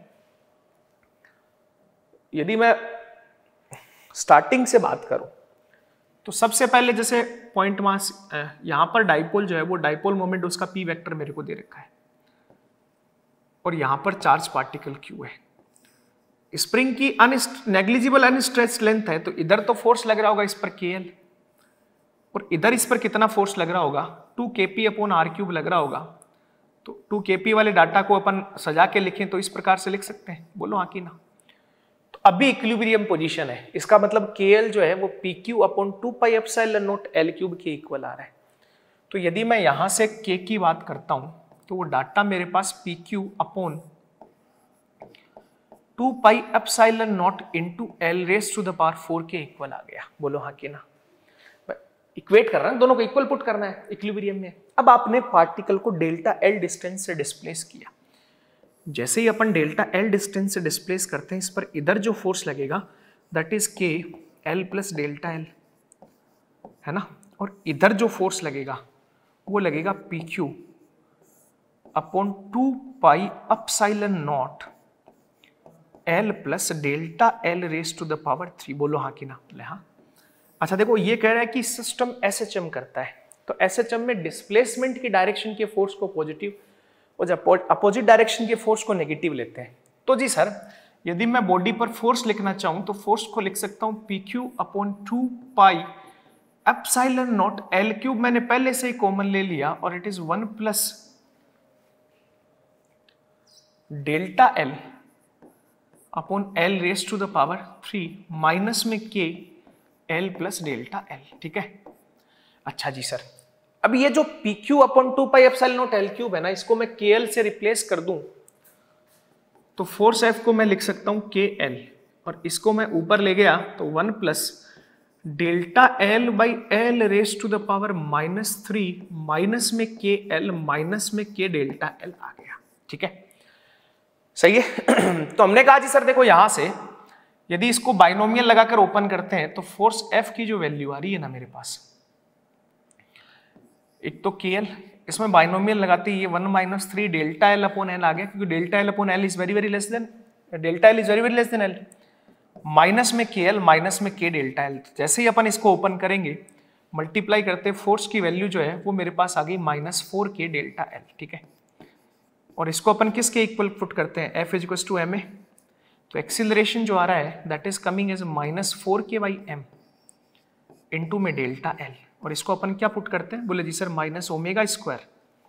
यदि मैं स्टार्टिंग से बात करूं तो सबसे पहले जैसे पॉइंट मास यहां पर डाइपोल जो है वो डाइपोल मोमेंट उसका पी वेक्टर मेरे को दे रखा है और यहां पर चार्ज पार्टिकल क्यू है। स्प्रिंग की नेग्लिजिबल अनस्ट्रेच्ड लेंथ है तो इधर तो फोर्स लग रहा होगा इस पर के एल और इधर इस पर कितना फोर्स लग रहा होगा टू के पी अपॉन आर क्यूब लग रहा होगा। तो टू के पी वाले डाटा को अपन सजा के लिखें तो इस प्रकार से लिख सकते हैं, बोलो हाँ कि ना। तो अभी इक्विलिब्रियम पोजीशन है, इसका मतलब के एल जो है वो P Q upon two pi epsilon naught L cube के इक्वल आ रहा है। तो यदि मैं यहां से के की बात करता हूं तो वो डाटा मेरे पास P Q upon two pi epsilon naught into L raise to the power four के इक्वल आ गया, बोलो हाँ कि ना। इक्वेट कर रहा है, दोनों को इक्वल पुट करना है इक्विलिब्रियम में। अब आपने पार्टिकल को डेल्टा एल डिस्टेंस से डिस्प्लेस किया, जैसे ही अपन डेल्टा एल डिस्टेंस से डिस्प्लेस करते हैं इस पर इधर जो फोर्स लगेगा that is K L plus delta L, है ना, और इधर जो फोर्स लगेगा वो लगेगा P Q upon two pi epsilon naught L plus delta L raise to the power three, बोलो हाँ कि ना। बोले हाँ। अच्छा देखो ये कह रहा है कि सिस्टम एस एच एम करता है, तो एस एच एम में डिस्प्लेसमेंट की डायरेक्शन के फोर्स को पॉजिटिव और जब अपोजिट डायरेक्शन के फोर्स को नेगेटिव लेते हैं। तो जी सर यदि मैं बॉडी पर फोर्स लिखना चाहूं तो फोर्स को लिख सकता हूं P Q upon two pi epsilon naught L cube, मैंने पहले से ही कॉमन ले लिया और it is one plus delta L upon L raise to the power three minus में K L plus delta L, ठीक है। अच्छा जी सर अब ये जो P Q upon two pi epsilon naught L cube है ना, इसको मैं के एल से रिप्लेस कर दूं तो फोर्स एफ को मैं लिख सकता हूं के एल और इसको मैं ऊपर ले गया तो one plus delta L by L raise to the power minus three minus में के एल माइनस में के डेल्टा एल आ गया, ठीक है, सही है। तो हमने कहा जी सर देखो यहां से यदि इसको बाइनोमियल लगाकर ओपन करते हैं तो फोर्स एफ की जो वैल्यू आ रही है ना मेरे पास, एक तो के एल, इसमें बाइनोमियल लगाते ही ये one minus three delta L upon L आ गया क्योंकि delta L upon L is very very less than delta L is very very less than L, minus में के एल माइनस में के डेल्टा एल। जैसे ही अपन इसको ओपन करेंगे मल्टीप्लाई करते फोर्स की वैल्यू जो है वो मेरे पास आ गई minus four K delta L, ठीक है। और इसको अपन किसके इक्वल पुट करते हैं F is equal to M A, तो एक्सीलरेशन जो आ रहा है that is coming as minus four K by M into में डेल्टा एल, और इसको अपन क्या पुट करते हैं, बोले जी sir minus omega square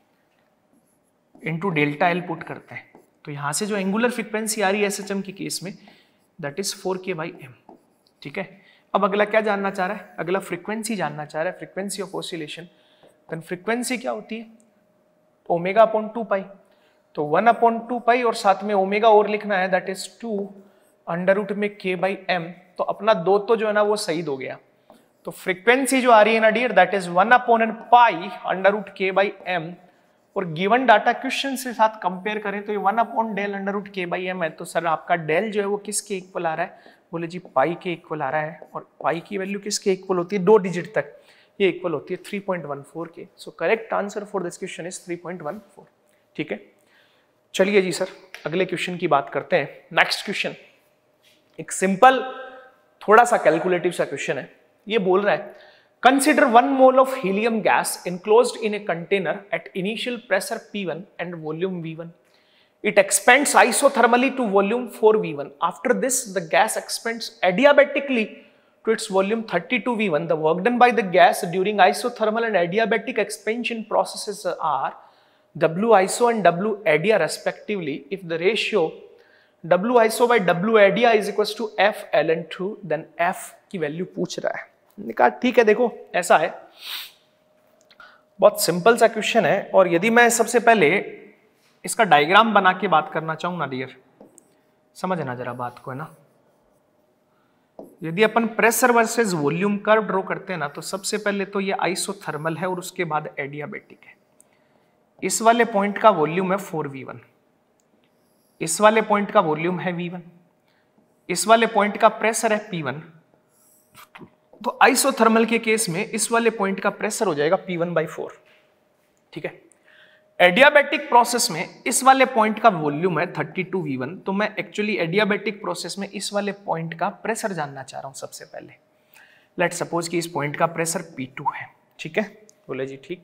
into delta L put करते हैं। तो यहां से जो एंगुलर फ्रीक्वेंसी आ रही है एसएचएम के केस में that is four K by M, ठीक है। अब अगला क्या जानना चाह रहा है, अगला फ्रीक्वेंसी जानना चाह रहा है, frequency of oscillation. Then frequency क्या होती है ओमेगा अपॉन टू पाई, तो वन अपॉन टू पाई और साथ में ओमेगा और लिखना है that is two under root में के बाई एम, तो अपना दो तो जो है ना वो सही हो गया। तो फ्रीक्वेंसी जो आ रही है ना dear that is one upon N pi under root K by M, और गिवन डाटा क्वेश्चन से साथ कंपेयर करें तो ये one upon del under root K by M है, तो सर आपका डेल जो है वो किसके इक्वल आ रहा है, बोले जी पाई के इक्वल आ रहा है, और पाई की वैल्यू किसके इक्वल होती है, दो डिजिट तक ये इक्वल होती है थ्री पॉइंट वन फोर के। So correct answer for this question is three point one four, ठीक है। चलिए जी सर अगले क्वेश्चन की बात करते हैं। नेक्स्ट क्वेश्चन एक सिंपल थोड़ा सा कैलकुलेटिव सा क्वेश्चन है। ये बोल रहा है consider one mole of helium gas enclosed in a container at initial pressure P one and volume V one. It expands isothermally to volume four V one. After this, the gas expands adiabatically to its volume thirty-two V one. The work done by the gas during isothermal and adiabatic expansion processes are W iso and W adia respectively. If the ratio W iso by W adia is equals to F ln two, then F की वैल्यू पूछ रहा है। कहा ठीक है, देखो ऐसा है, बहुत सिंपल सा क्वेश्चन है, और यदि मैं सबसे पहले इसका डायग्राम बना के बात करना चाहूं ना डियर, समझना जरा बात को, है ना। यदि अपन pressure versus volume curve draw करते हैं ना, तो सबसे पहले तो ये आइसोथर्मल है और उसके बाद एडियाबेटिक है। इस वाले पॉइंट का वॉल्यूम है फोर वी वन, इस वाले पॉइंट का वॉल्यूम है वी वन, इस वाले पॉइंट का प्रेशर है पी वन। तो आइसोथर्मल के केस में इस वाले पॉइंट का प्रेशर हो जाएगा पी वन बाई फोर, ठीक है। एडियाबेटिक प्रोसेस में इस वाले पॉइंट का वॉल्यूम है थर्टी टू वी वन, तो मैं एक्चुअली एडियाबेटिक प्रोसेस में इस वाले पॉइंट का प्रेशर जानना चाह रहा हूं सबसे पहले। लेट सपोज कि इस पॉइंट का प्रेशर पी टू है, ठीक है, बोले जी ठीक।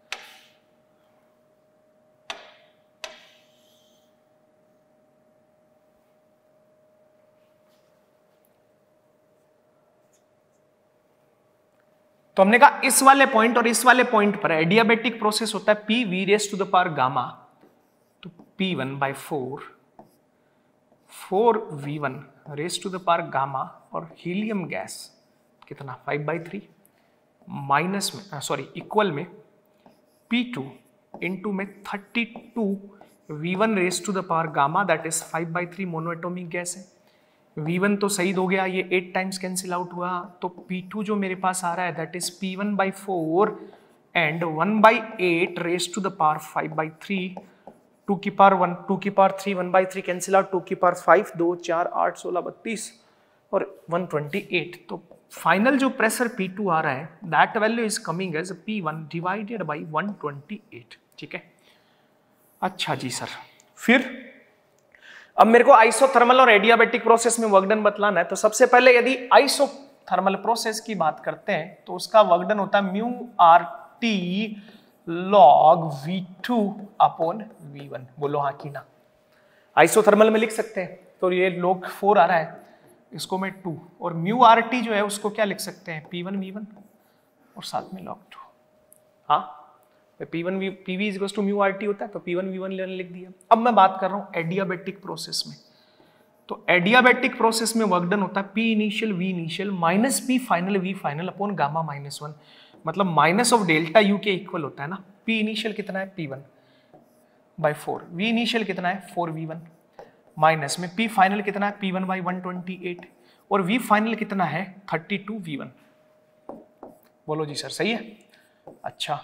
तो हमने कहा इस वाले पॉइंट और इस वाले पॉइंट पर एडियाबेटिक प्रोसेस होता है P V raise to the power gamma, तो P one by four four V one raise to the power gamma, और हीलियम गैस कितना फाइव बाई थ्री माइनस में सॉरी इक्वल में पी टू इंटू में thirty two V one raise to the power gamma, that is five by three monoatomic gas है। वी वन तो सही हो गया, ये एट टाइम्स कैंसिल आउट हुआ, तो पी टू जो मेरे पास आ रहा है that is P one by four and one by eight raise to the power five by three, two की पावर वन, टू की power three, one by three cancel out, two की पावर फाइव, दो चार आठ सोलह बत्तीस और वन ट्वेंटी एट। तो फाइनल जो प्रेशर पी टू आ रहा है that value is coming as P one divided by one twenty eight, ठीक है। अच्छा जी सर, फिर अब मेरे को आइसोथर्मल और एडियाबेटिक प्रोसेस में वर्क डन बतलाना है। तो सबसे पहले यदि आइसोथर्मल प्रोसेस की बात करते हैं तो उसका वर्क डन होता है mu R T log V two upon V one. बोलो हाँ कि ना। आइसोथर्मल में लिख सकते हैं, तो ये लॉग फोर आ रहा है, इसको मैं टू, और म्यू आर टी जो है उसको क्या लिख सकते हैं पी वन वी वन और साथ में लॉग टू। हाँ, P one V P V is two mu R T होता है, तो पी वन वी वन लिख दिया। अब मैं बात कर रहा हूँ एडियाबेटिक प्रोसेस में। तो एडियाबेटिक प्रोसेस में वर्क डन होता है P initial V initial minus P final V final upon gamma minus one, मतलब माइनस ऑफ डेल्टा यू के इक्वल होता है ना। पी इनिशियल कितना है P one by four, V initial कितना है फोर वी वन, माइनस में पी फाइनल कितना है P one by one twenty eight, और वी फाइनल कितना है थर्टी टू वी वन। बोलो जी सर सही है। अच्छा,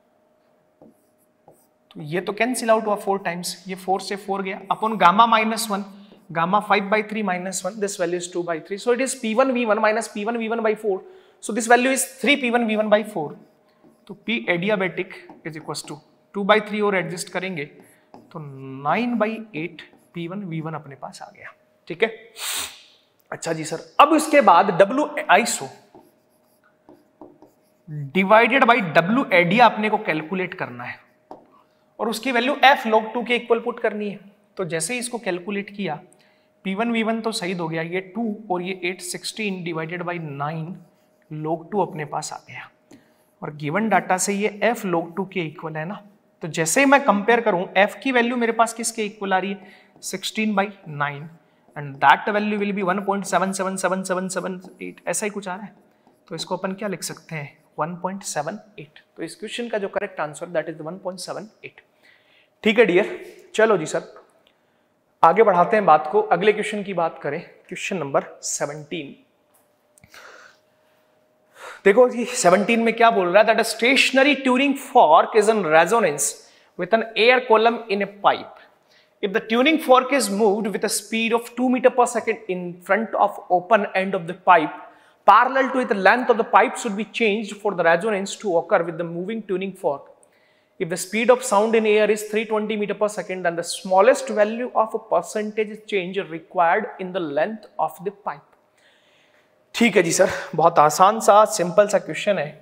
तो ये तो कैंसिल आउट हुआ फोर टाइम्स, ये फोर से फोर गया upon gamma minus one, gamma five by three minus one, this value is two by three, so it is P one V one minus P one V one by four, so this value is three P one V one by four. तो P adiabatic is equal to two by three और एडजस्ट करेंगे तो nine by eight P one V one अपने पास आ गया, ठीक है। अच्छा जी सर, अब इसके बाद W iso divided by W adia अपने को कैलकुलेट करना है, और उसकी वैल्यू एफ लॉग टू के इक्वल पुट करनी है। तो जैसे ही इसको कैलकुलेट किया पी वन वी वन तो सही हो गया, ये टू और ये eight sixteen divided by nine log two अपने पास आ गया, और गिवन डाटा से ये एफ लॉग टू के इक्वल है ना। तो जैसे ही मैं कंपेयर करूं एफ की वैल्यू मेरे पास किसके इक्वल आ रही है sixteen by nine, and that value will be one point seven seven seven seven seven eight, ऐसा ही कुछ आ रहा है। तो इसको अपन क्या लिख सकते हैं वन पॉइंट सेवन एट। तो इस क्वेश्चन का जो correct answer that is one point seven eight, ठीक है डियर। चलो जी सर, आगे बढ़ाते हैं बात को, अगले क्वेश्चन की बात करें, क्वेश्चन नंबर सेवनटीन। देखो जी सेवनटीन में क्या बोल रहा है, that a stationary tuning fork is in resonance with an air column in a pipe. If the tuning fork is moved with a speed of two meter per second in front of open end of the pipe, parallel to it, the length of the pipe should be changed for the resonance to occur with the moving tuning fork. If the speed of sound in air is three hundred twenty meter per second, then the smallest value of a percentage change required in the length of the pipe. ठीक है जी सर, बहुत आसान सा सिंपल सा क्वेश्चन है।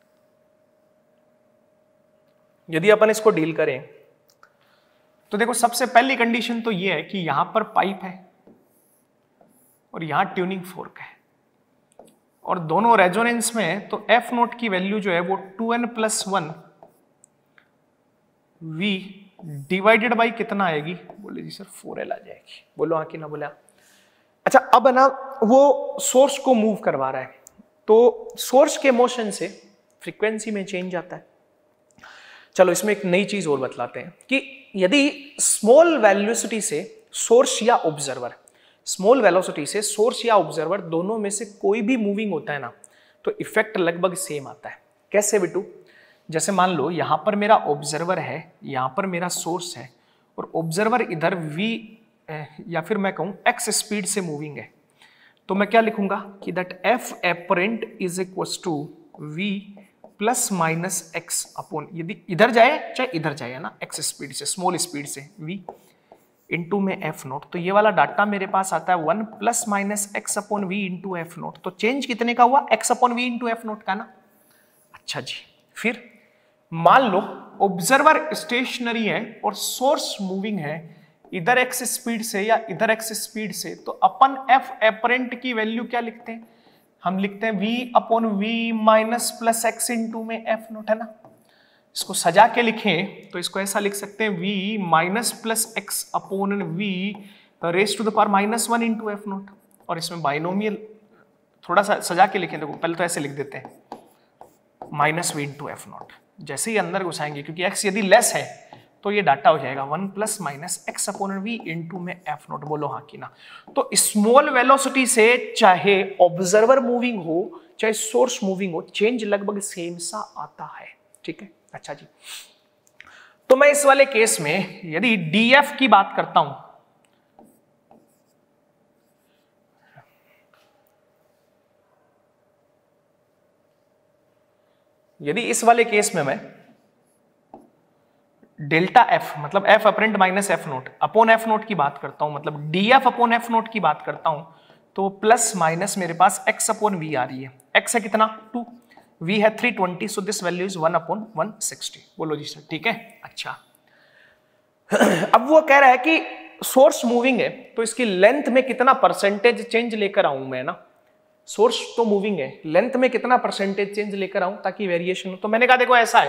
यदि अपन इसको डील करें तो देखो सबसे पहली कंडीशन तो ये है कि यहां पर पाइप है और यहां ट्यूनिंग फोर्क है, और दोनों रेजोनेंस में है, तो एफ नोट की वैल्यू जो है वो two N plus one V divided by कितना आएगी, बोले जी सर फोर एल आ जाएगी। बोलो हाँ कि ना बोला। अच्छा, अब है ना वो सोर्स को मूव करवा रहा है, तो सोर्स के मोशन से फ्रीक्वेंसी में चेंज आता है। चलो इसमें एक नई चीज और बतलाते हैं कि यदि स्मॉल वेलोसिटी से सोर्स या ऑब्जर्वर, स्मॉल वेलोसिटी से सोर्स या ऑब्जर्वर दोनों में से कोई भी मूविंग होता है ना, तो इफेक्ट लगभग सेम आता है। कैसे बिटू? जैसे मान लो यहां पर मेरा ऑब्जर्वर है, यहां पर मेरा सोर्स है, और ऑब्जर्वर इधर v या फिर मैं कहूं x स्पीड से मूविंग है, तो मैं क्या लिखूंगा कि that f apparent is equal to v plus minus X upon, यदि इधर जाए चाहे इधर जाए ना, एक्स स्पीड से, स्मॉल स्पीड से v इंटू में एफ नोट, तो ये वाला डाटा मेरे पास आता है one plus minus X upon V into F naught. तो चेंज कितने का हुआ? X upon V into F naught का ना। अच्छा जी, फिर मान लो ऑब्जर्वर स्टेशनरी है और सोर्स मूविंग है, इधर एक्स स्पीड से या इधर एक्स स्पीड से, तो अपन एफ एपरेंट की वैल्यू क्या लिखते हैं? हम लिखते हैं v upon V minus plus X into में एफ नोट, है ना। इसको सजा के लिखें तो इसको ऐसा लिख सकते हैं v minus plus X upon V raise to the power minus one into F naught. और इसमें बाइनोमियल थोड़ा सा सजा के लिखें, देखो पहले तो ऐसे लिख देते हैं minus V into F naught, जैसे ही अंदर घुसाएंगे क्योंकि x यदि लेस है तो ये डाटा हो जाएगा one plus minus X upon V into में एफ नोट। बोलो हाँ कि ना। तो स्मॉल वेलोसिटी से चाहे ऑब्जर्वर मूविंग हो चाहे सोर्स मूविंग हो, चेंज लगभग सेम सा आता है, ठीक है। अच्छा जी, तो मैं इस वाले केस में यदि डीएफ की बात करता हूं, यदि इस वाले केस में मैं डेल्टा एफ मतलब F apparent minus F naught upon F naught की बात करता हूं, मतलब D F upon F naught की बात करता हूं, तो प्लस माइनस मेरे पास एक्स अपॉन वी आ रही है। एक्स है कितना? टू, वी है three twenty, so this value is one upon one sixty. बोलो जी सर, ठीक है। अच्छा, अब वो कह रहा है कि सोर्स मूविंग है तो इसकी लेंथ में कितना परसेंटेज चेंज लेकर आऊं मैं ना। सोर्स तो मूविंग है, लेंथ में कितना परसेंटेज चेंज लेकर आऊं ताकि वेरिएशन हो। तो मैंने कहा देखो ऐसा है,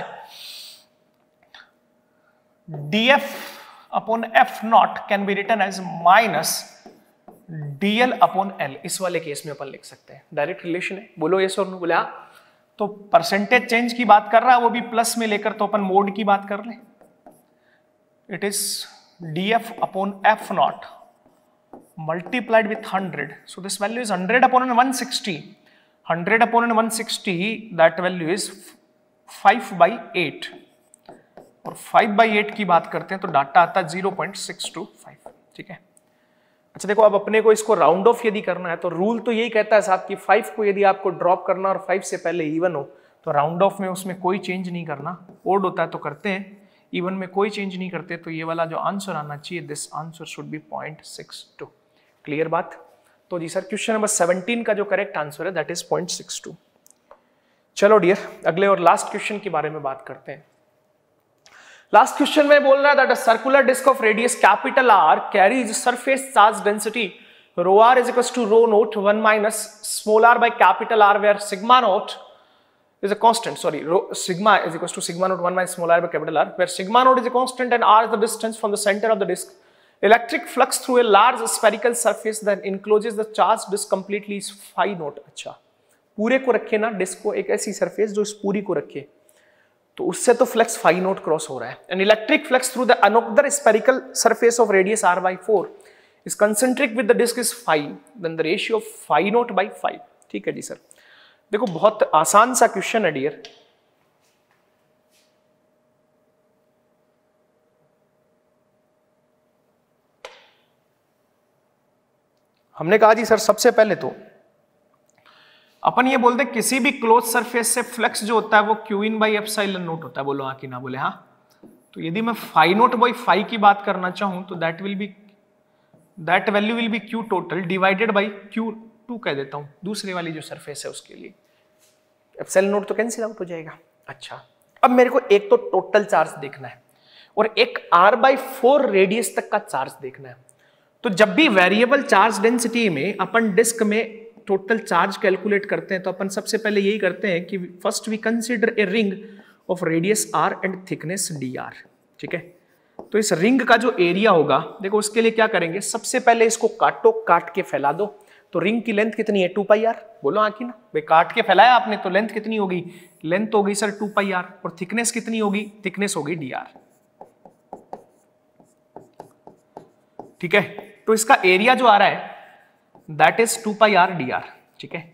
df upon F naught can be written as minus dl upon l। इस वाले केस में अपन लिख सकते हैं, डायरेक्ट रिलेशन है। बोलो ये सर, बोले हाँ। तो परसेंटेज चेंज की बात कर रहा है वो भी प्लस में लेकर, तो अपन मोड की बात कर लें। It is df upon F naught multiplied with one hundred, so this value is one hundred upon one sixty, one hundred upon one sixty, that value is five by eight, और five by eight की बात करते हैं तो डाटा आता है zero point six two five, ठीक है। अच्छा देखो, अब अपने को इसको राउंड ऑफ यदि करना है तो रूल तो यही कहता है साहब कि five को यदि आपको ड्रॉप करना और five से पहले इवन हो तो राउंड ऑफ में उसमें कोई चेंज नहीं करना, ओड होता है तो करते हैं, इवन में कोई चेंज नहीं करते, तो ये वाला जो आंसर आना चाहिए, this answer should be zero point six two। Clear बात? तो जी सर, क्वेश्चन नंबर सेवनटीन का जो करेक्ट आंसर है that is zero point six two। चलो डियर, अगले और लास्ट क्वेश्चन के बारे में बात करते हैं। लास्ट क्वेश्चन में बोल रहा है that a circular disc of radius capital R carries surface charge density rho R is equals to rho naught one minus small r by capital R, where sigma naught is a constant, sorry, rho, sigma is equals to sigma naught one minus small r by capital R, where sigma naught is a constant and r is the distance from the center of the disk. Electric flux through a large spherical surface that encloses the charged disk completely is phi naught। अच्छा, पूरे को रखे ना डिस्क को, एक ऐसी सरफेस जो इस पूरी को रखे, तो उससे तो फ्लक्स phi naught क्रॉस हो रहा है। And electric flux through the another spherical surface of radius r by four is concentric with the disk is phi, then the ratio of phi naught by five। ठीक है जी सर। देखो बहुत आसान सा क्वेश्चन है डियर। हमने कहा जी सर सबसे पहले तो अपन ये बोलते किसी भी क्लोज सरफेस से फ्लक्स जो होता है वो Q in by epsilon naught होता है। बोलो हाँ कि ना बोले हाँ। तो यदि मैं फाई नोट बाई फाई की बात करना चाहूं तो that will be that value will be Q total divided by Q two कह देता हूं, दूसरे वाली जो सरफेस है उसके लिए। एप्सिलॉन नोट तो कैंसिल आउट हो जाएगा। अच्छा, अब मेरे को एक तो टोटल चार्ज देखना है और एक आर बाई फोर रेडियस तक का चार्ज देखना है। तो जब भी वेरिएबल चार्ज डेंसिटी में अपन डिस्क में टोटल चार्ज कैलकुलेट करते हैं तो अपन सबसे पहले यही करते हैं कि first we consider a ring of radius r and thickness d r. ठीक है, तो इस रिंग का जो एरिया होगा, देखो उसके लिए क्या करेंगे, सबसे पहले इसको काटो, काट के फैला दो। तो रिंग की लेंथ कितनी है, टू पाई आर। बोलो हाँ कि ना भाई, काट के फैलाया आपने तो लेंथ कितनी होगी, लेंथ हो गई सर टू पाई आर। और थिकनेस कितनी होगी, थिकनेस होगी डी आर। ठीक है, तो इसका एरिया जो आ रहा है that is two pi r d r. ठीक है,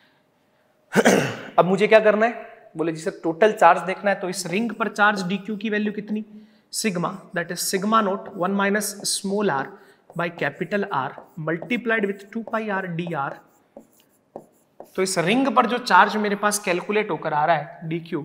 अब मुझे क्या करना है, बोले जी सर टोटल चार्ज देखना है। तो इस रिंग पर चार्ज डी क्यू की वैल्यू कितनी, sigma, that is sigma naught one minus small r by capital R multiplied with two pi r d are. तो इस रिंग पर जो चार्ज मेरे पास कैलकुलेट होकर आ रहा है d q,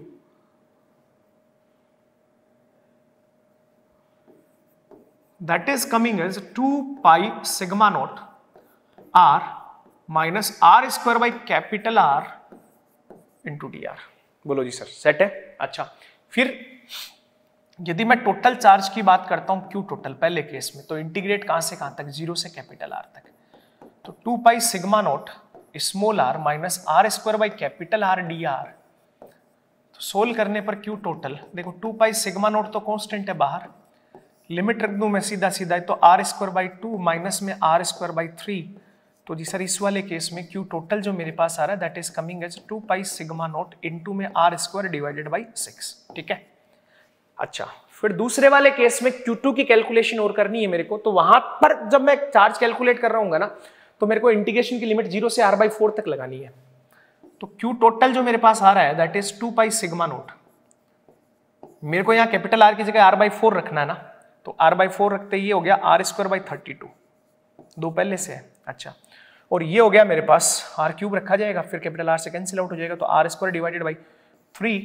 that is coming as two pi sigma naught r minus r square by capital R into D R. बोलो जी सर, सेट है? अच्छा, फिर यदि मैं टोटल चार्ज की बात करता हूं क्यू टोटल पहले केस में, तो इंटीग्रेट कहां से कहां तक? जीरो से कैपिटल आर तक। तो two pi sigma naught small r minus r square by capital R d are. तो सोल्व करने पर क्यू टोटल देखो, टू पाई सिग्मा नॉट तो कांस्टेंट है बाहर, लिमिट रख दूं मैं सीधा सीधा, तो r square by two minus में आर स्क्वायर बाई थ्री। तो जी सर इस वाले केस में क्यू टोटल जो मेरे पास आ रहा है that is coming as two pi sigma naught into में r square divided by six. ठीक है। अच्छा, फिर दूसरे वाले केस में क्यू टू की कैलकुलेशन और करनी है मेरे को, तो वहां पर जब मैं चार्ज कैलकुलेट कर रहा हूँ ना, तो मेरे को इंटीग्रेशन की लिमिट जीरो से आर बाई फोर तक लगानी है। तो क्यू टोटल जो मेरे पास आ रहा है that is two pi sigma naught, मेरे को यहाँ कैपिटल आर की जगह आर बाई फोर रखना है ना, तो आर बाई फोर रखते ही ये हो गया r square by thirty two, दो पहले से है। अच्छा, और ये हो गया मेरे पास आर क्यूब रखा जाएगा, फिर कैपिटल आर से कैंसिल आउट हो जाएगा, तो r square divided by three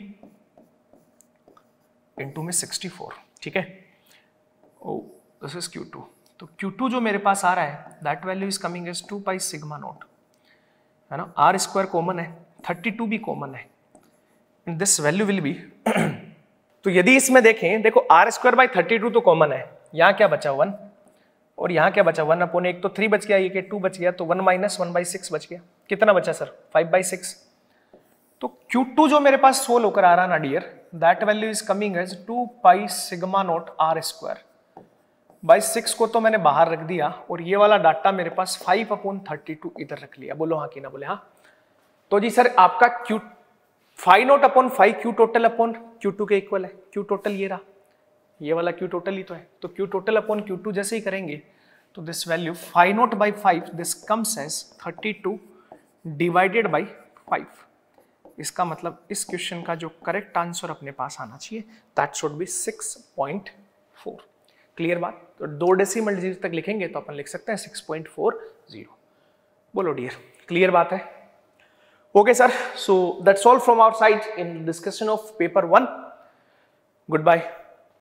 into में सिक्सटी फोर। ठीक है। Oh this is q two. तो क्यू टू जो मेरे पास आ रहा है that value is coming as two pi sigma naught, है ना, आर स्क्वायर कॉमन है, थर्टी टू भी कॉमन है, and this value will be तो यदि इसमें देखें, देखो r square by thirty two तो कॉमन है, यहाँ क्या बचा वन, और यहाँ क्या बचा वन अपॉन एक, तो थ्री बच गया, ये के टू बच गया, तो one minus one by six बच गया। कितना बचा सर? Five by six. तो क्यू टू जो मेरे पास सोल्व होकर आ रहा ना dear, that value is coming as two pi sigma naught r square by six को तो मैंने बाहर रख दिया, और ये वाला डाटा मेरे पास फाइव अपॉन थर्टी टू इधर रख लिया। बोलो हाँ कि ना बोले हाँ? तो जी सर आपका q five naught upon five q total upon q two के इक्वल है। क्यू टोटल ये रहा, ये वाला क्यू टोटल ही तो है, तो q total upon q two जैसे ही करेंगे तो this value five naught by five this comes as thirty two divided by five. इसका मतलब इस क्वेश्चन का जो करेक्ट आंसर अपने पास आना चाहिए that should be six point four. Clear बात? तो दो डेसिमल डिजिट तक लिखेंगे तो अपन लिख सकते हैं सिक्स पॉइंट फोर जीरो। बोलो डियर, क्लियर बात है? Okay sir, so that's all from our side in discussion of paper one. Good bye.